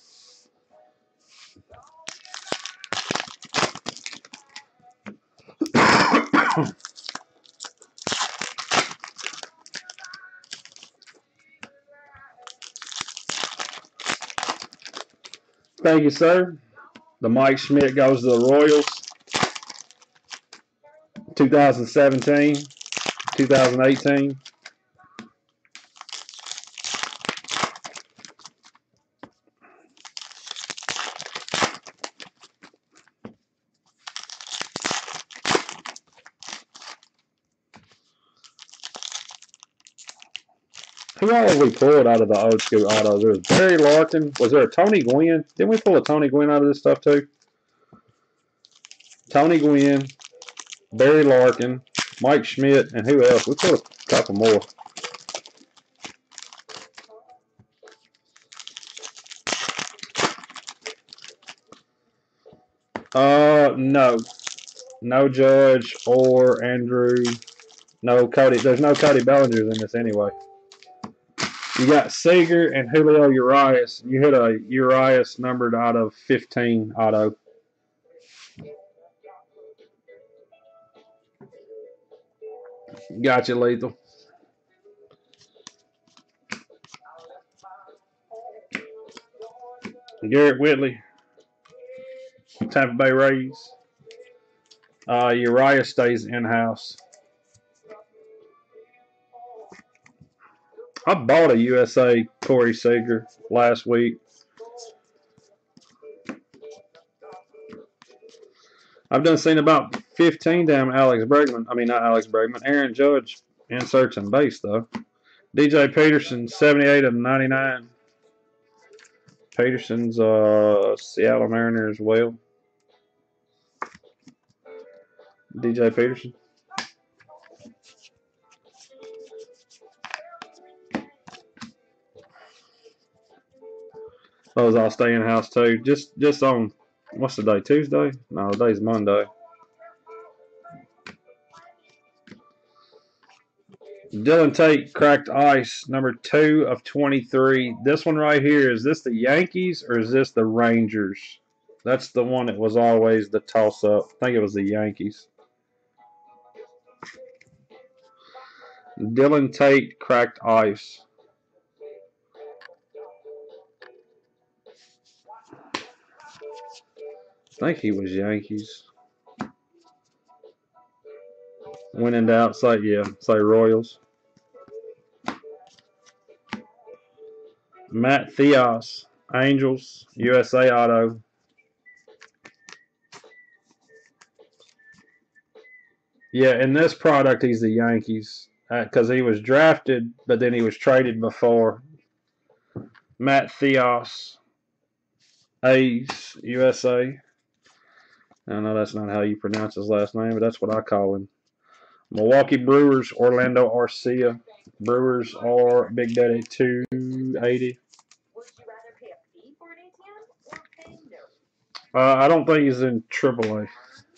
Thank you, sir. The Mike Schmidt goes to the Royals. 2017, 2018. Who all have we pulled out of the old school autos? There was Barry Larkin. Was there a Tony Gwynn? Didn't we pull a Tony Gwynn out of this stuff too? Tony Gwynn, Barry Larkin, Mike Schmidt, and who else? We pulled a couple more. No. No Judge or Andrew. No Cody. There's no Cody Bellingers in this anyway. You got Seager and Julio Urias. You hit a Urias numbered out of 15 auto. Gotcha, Lethal. Garrett Whitley, Tampa Bay Rays. Urias stays in-house. I bought a USA Corey Seager last week. I've done seen about 15 damn Alex Bregman. I mean, not Alex Bregman. Aaron Judge inserts and base, though. DJ Peterson, 78 of 99. Peterson's Seattle Mariner as well. DJ Peterson. Those all stay in house too. Just on what's the day? Tuesday? No, the day's Monday. Dylan Tate cracked ice, number 2 of 23. This one right here, is this the Yankees or is this the Rangers? That's the one that was always the toss-up. I think it was the Yankees. Dylan Tate cracked ice. I think he was Yankees. Went in doubt, say Royals. Matt Theos, Angels, USA Auto. Yeah, in this product, he's the Yankees because he was drafted, but then he was traded before. Matt Theos, A's, USA. I know that's not how you pronounce his last name, but that's what I call him. Milwaukee Brewers, Orlando Arcia. Brewers are Big Daddy 280. I don't think he's in AAA.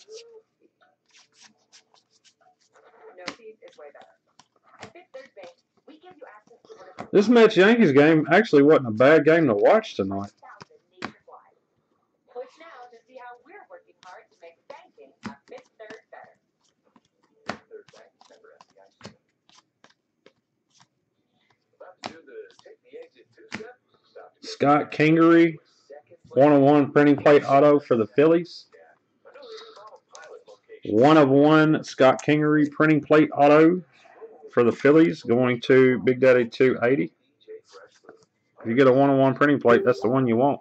This Mets Yankees game actually wasn't a bad game to watch tonight. Scott Kingery, 1-on-1 printing plate auto for the Phillies. 1/1 Scott Kingery printing plate auto for the Phillies going to Big Daddy 280. If you get a 1/1 printing plate, that's the one you want.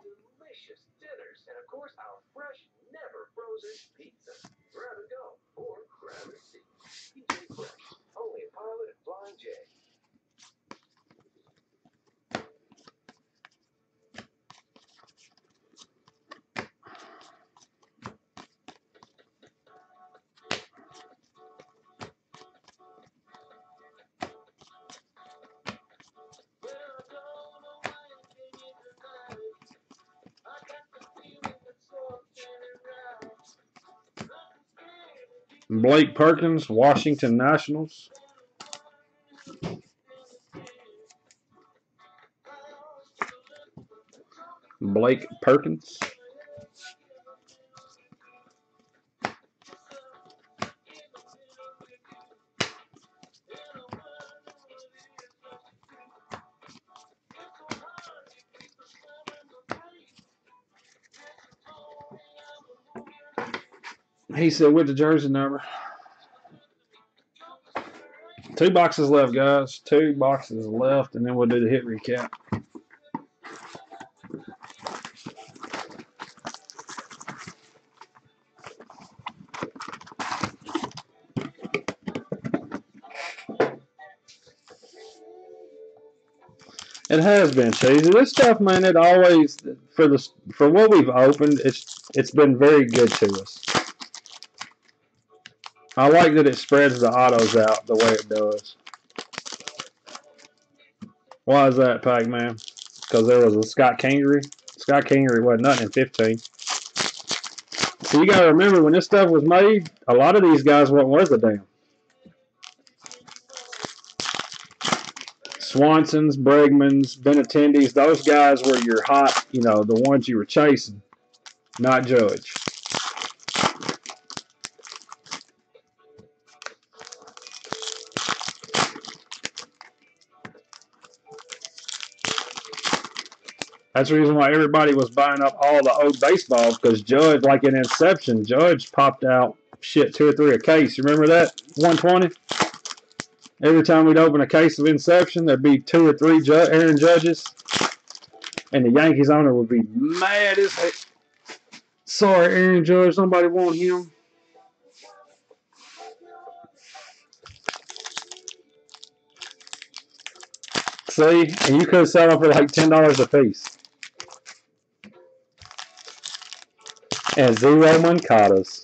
Blake Perkins, Washington Nationals. Blake Perkins. He said with the jersey number. 2 boxes left, guys. 2 boxes left, and then we'll do the hit recap. It has been cheesy. This stuff, man, it always for what we've opened, it's been very good to us. I like that it spreads the autos out the way it does. Why is that, Pac-Man? Because there was a Scott Kingery. Scott Kingery wasn't nothing in 15. So you got to remember, when this stuff was made, a lot of these guys weren't worth a damn. Swansons, Bregmans, Benintendis, those guys were your hot, the ones you were chasing, not Judge. That's the reason why everybody was buying up all the old baseballs, because Judge, like in Inception, Judge popped out shit 2 or 3 a case. You remember that? 120? Every time we'd open a case of Inception, there'd be 2 or 3 Aaron Judges, and the Yankees owner would be mad as heck. Sorry, Aaron Judge, nobody want him. See, and you could sell them for like $10 a piece. And 0 Moncadas.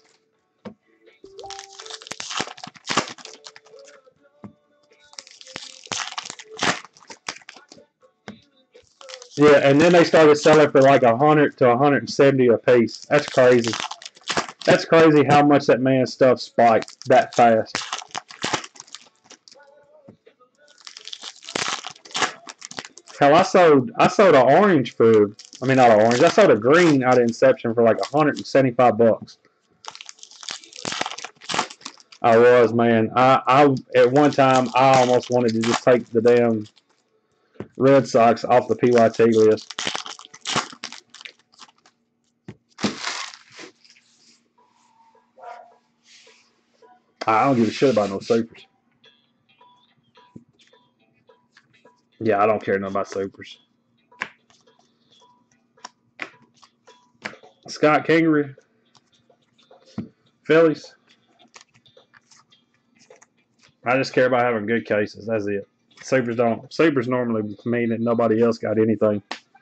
Yeah, and then they started selling for like 100 to 170 a piece. That's crazy. That's crazy how much that man's stuff spiked that fast. Hell, I sold an orange for, not an orange. I sold a green out of Inception for like $175. I was, man. I at one time I almost wanted to just take the damn Red Sox off the PYT list. I don't give a shit about no supers. Yeah, I don't care nothing about supers. Scott Kingery, Phillies. I just care about having good cases. That's it. Supers don't. Supers normally mean that nobody else got anything.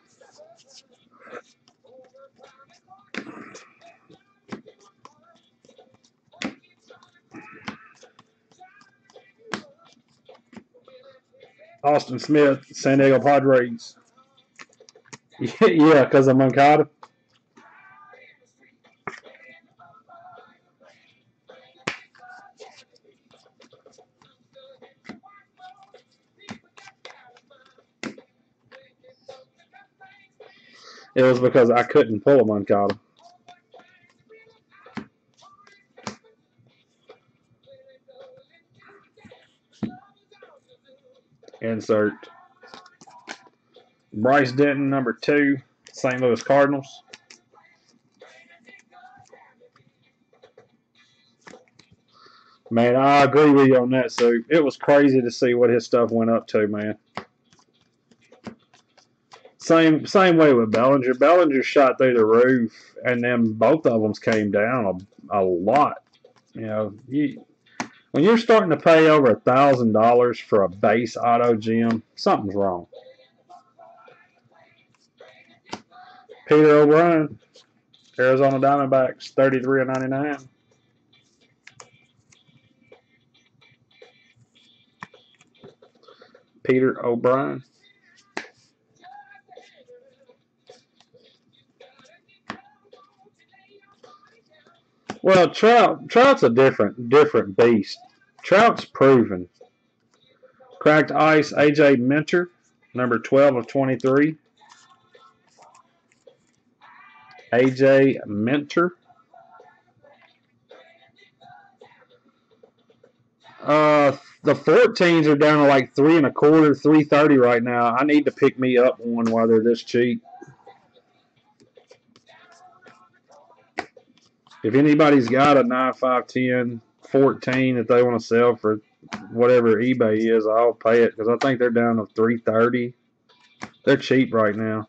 Austin Smith, San Diego Padres. Yeah, because of Moncada. It was because I couldn't pull a Moncada. Insert. Bryce Denton, number 2, St. Louis Cardinals. Man, I agree with you on that. So it was crazy to see what his stuff went up to, man. Same way with Bellinger. Bellinger shot through the roof, and then both of them came down a lot. You know, when you're starting to pay over $1,000 for a base auto gem, something's wrong. Peter O'Brien, Arizona Diamondbacks, 33/99. Peter O'Brien. Well, Trout's a different beast. Trout's proven. Cracked ice, AJ Minter, number 12/23. AJ Minter. The 14s are down to like 3.25, 330 right now. I need to pick me up one while they're this cheap. If anybody's got a 9, 5, 10, 14 that they want to sell for whatever eBay is, I'll pay it because I think they're down to 330. They're cheap right now.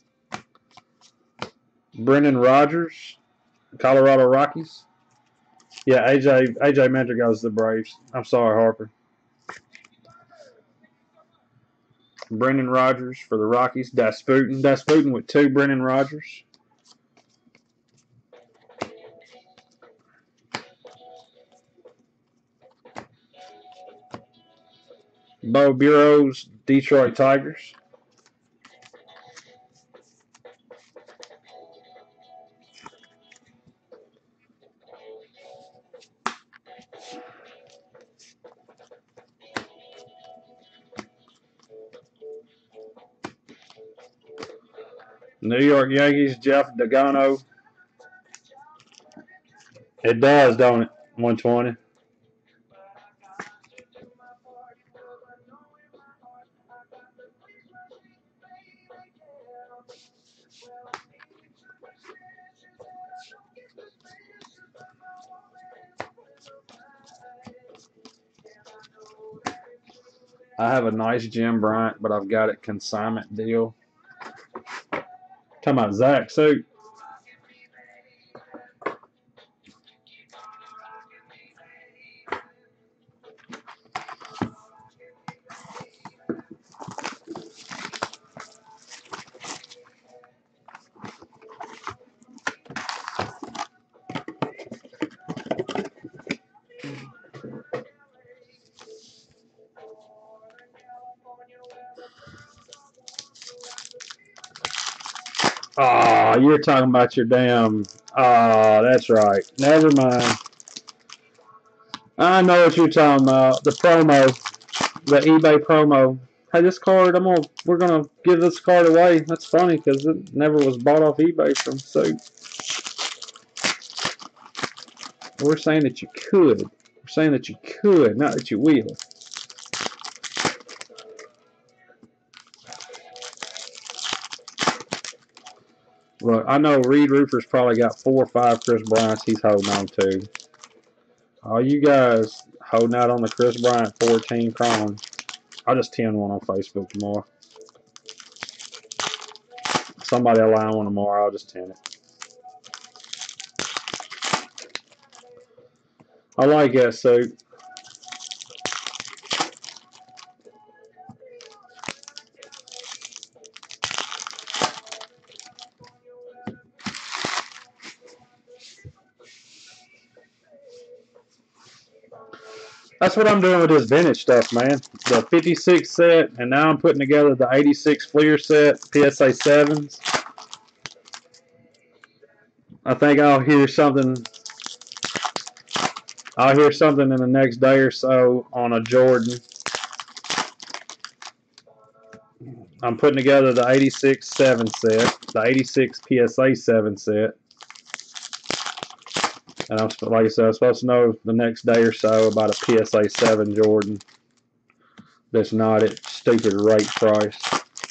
Brendan Rodgers, Colorado Rockies. Yeah, AJ Minter goes to the Braves. I'm sorry, Harper. Brendan Rodgers for the Rockies. Dasputin with 2 Brendan Rodgers. Bo Bureau's Detroit Tigers. New York Yankees, Jeff Degano. It does, don't it? 120. I have a nice Jim Bryant, but I've got it consignment deal. Talking about Zach Suit. Oh, you're talking about your damn. Oh, that's right. Never mind. I know what you're talking about. The promo, the eBay promo. Hey, this card, we're gonna give this card away. That's funny because it never was bought off eBay from Suit. We're saying that you could. We're saying that you could, not that you will. Look, I know Reed Roofer's probably got 4 or 5 Chris Bryants he's holding on to. All you guys holding out on the Chris Bryant 14 Chrome. I'll just 10 one on Facebook tomorrow. Somebody will line one tomorrow. I'll just 10 it. I like that Suit. That's what I'm doing with this vintage stuff, man. The 56 set, and now I'm putting together the 86 Fleer set, PSA 7s. I think I'll hear something. I'll hear something in the next day or so on a Jordan. I'm putting together the 86 7 set, the 86 PSA 7 set. And like I said, I'm supposed to know the next day or so about a PSA 7 Jordan that's not at stupid rate price.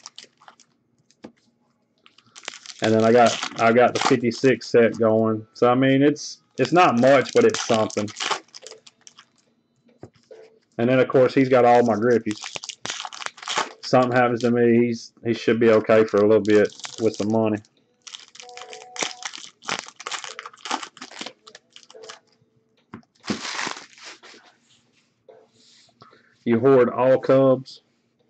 And then I got the 56 set going. So I mean it's not much, but it's something. And then, of course, he's got all my grippies. Something happens to me, he should be okay for a little bit with some money. You hoard all Cubs.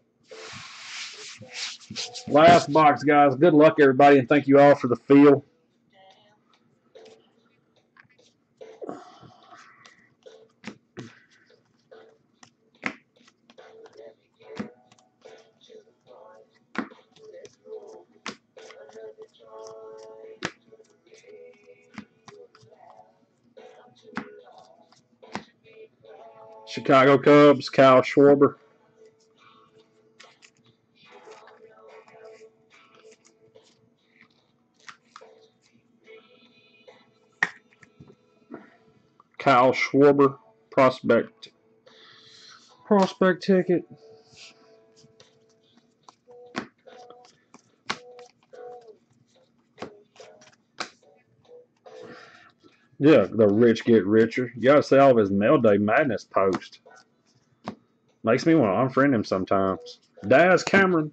Last box, guys. Good luck, everybody, and thank you all for the feel. Chicago Cubs, Kyle Schwarber. Kyle Schwarber, prospect ticket. Yeah, the rich get richer. You gotta see all of his Mail Day Madness post. Makes me want to unfriend him sometimes. Daz Cameron.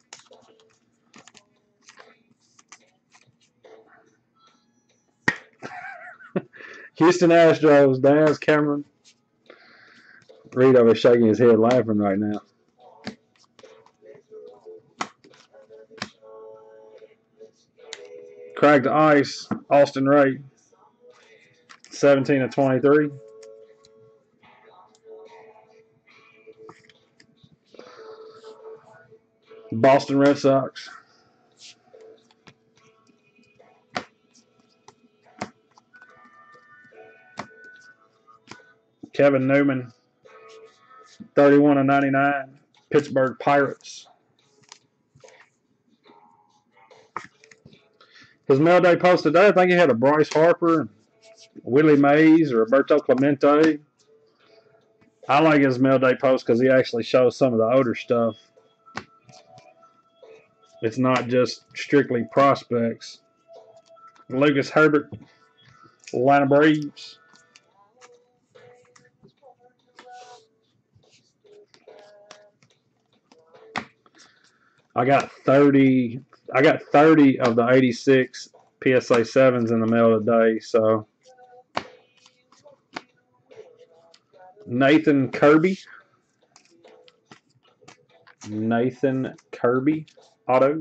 Houston Astros, Daz Cameron. Rito is shaking his head laughing right now. Cracked ice, Austin Ray. 17 of 23. Boston Red Sox. Kevin Newman. 31 of 99. Pittsburgh Pirates. His Mail Day post today, I think he had a Bryce Harper, Willie Mays, or Roberto Clemente. I like his Mail Day post because he actually shows some of the older stuff. It's not just strictly prospects. Lucas Herbert, Atlanta Braves. I got 30 of the 86 PSA 7s in the mail today, so Nathan Kirby auto.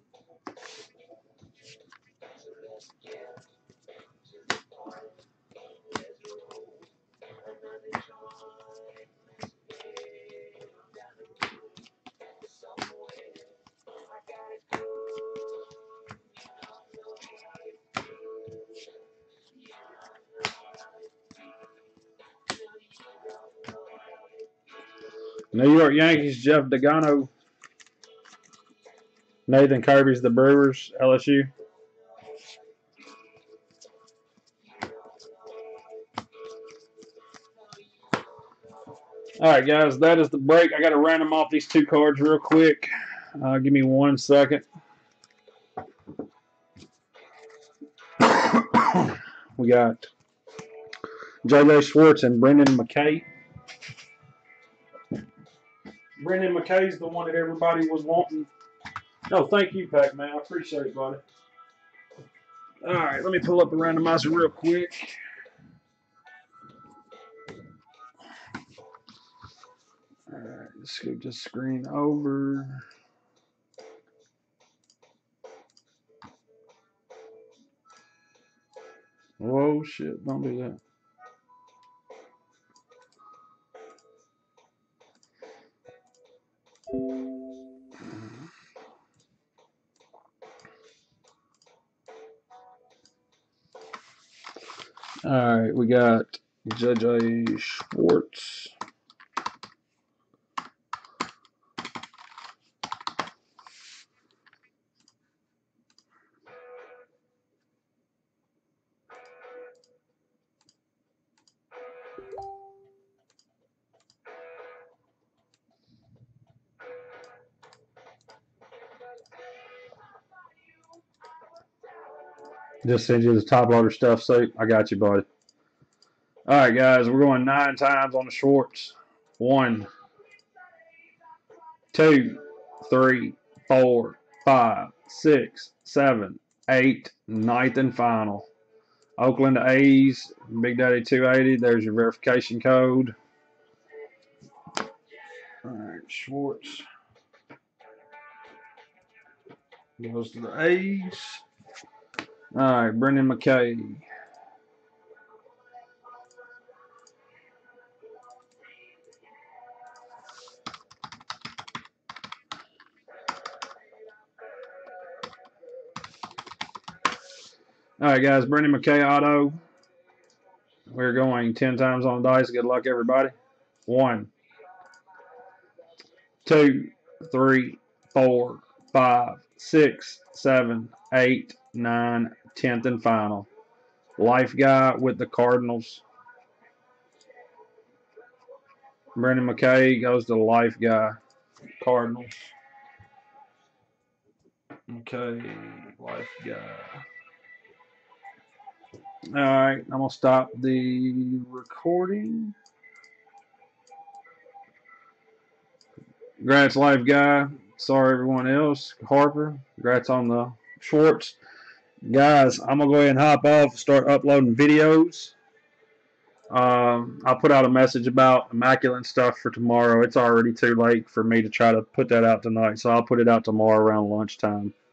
New York Yankees, Jeff Degano. Nathan Kirby's the Brewers, LSU. All right, guys, that is the break. I got to random off these two cards real quick. Give me 1 second. We got J.J. Schwartz and Brendan McKay. Brendan McKay's the one that everybody was wanting. No, thank you, Pac-Man. I appreciate it, buddy. All right, let me pull up the randomizer real quick. All right, let's scoot this screen over. Whoa, shit, don't do that. All right, we got J.J. Schwartz. Just send you the top loader stuff, so I got you, buddy. All right, guys, we're going 9 times on the Schwartz. 1, 2, 3, 4, 5, 6, 7, 8. Ninth and final. Oakland A's, Big Daddy 280. There's your verification code. All right, Schwartz goes to the A's. All right, Brendan McKay. All right, guys, Brendan McKay auto. We're going 10 times on the dice. Good luck, everybody. 1, 2, 3, 4, 5, 6, 7, 8, 9, 10th and final. Life guy with the Cardinals. Brendan McKay goes to the life guy. Cardinals. Okay, life guy. All right, I'm going to stop the recording. Congrats, life guy. Sorry, everyone else. Harper. Congrats on the Schwartz. Guys, I'm going to go ahead and hop off and start uploading videos. I'll put out a message about immaculate stuff for tomorrow. It's already too late for me to try to put that out tonight, so I'll put it out tomorrow around lunchtime.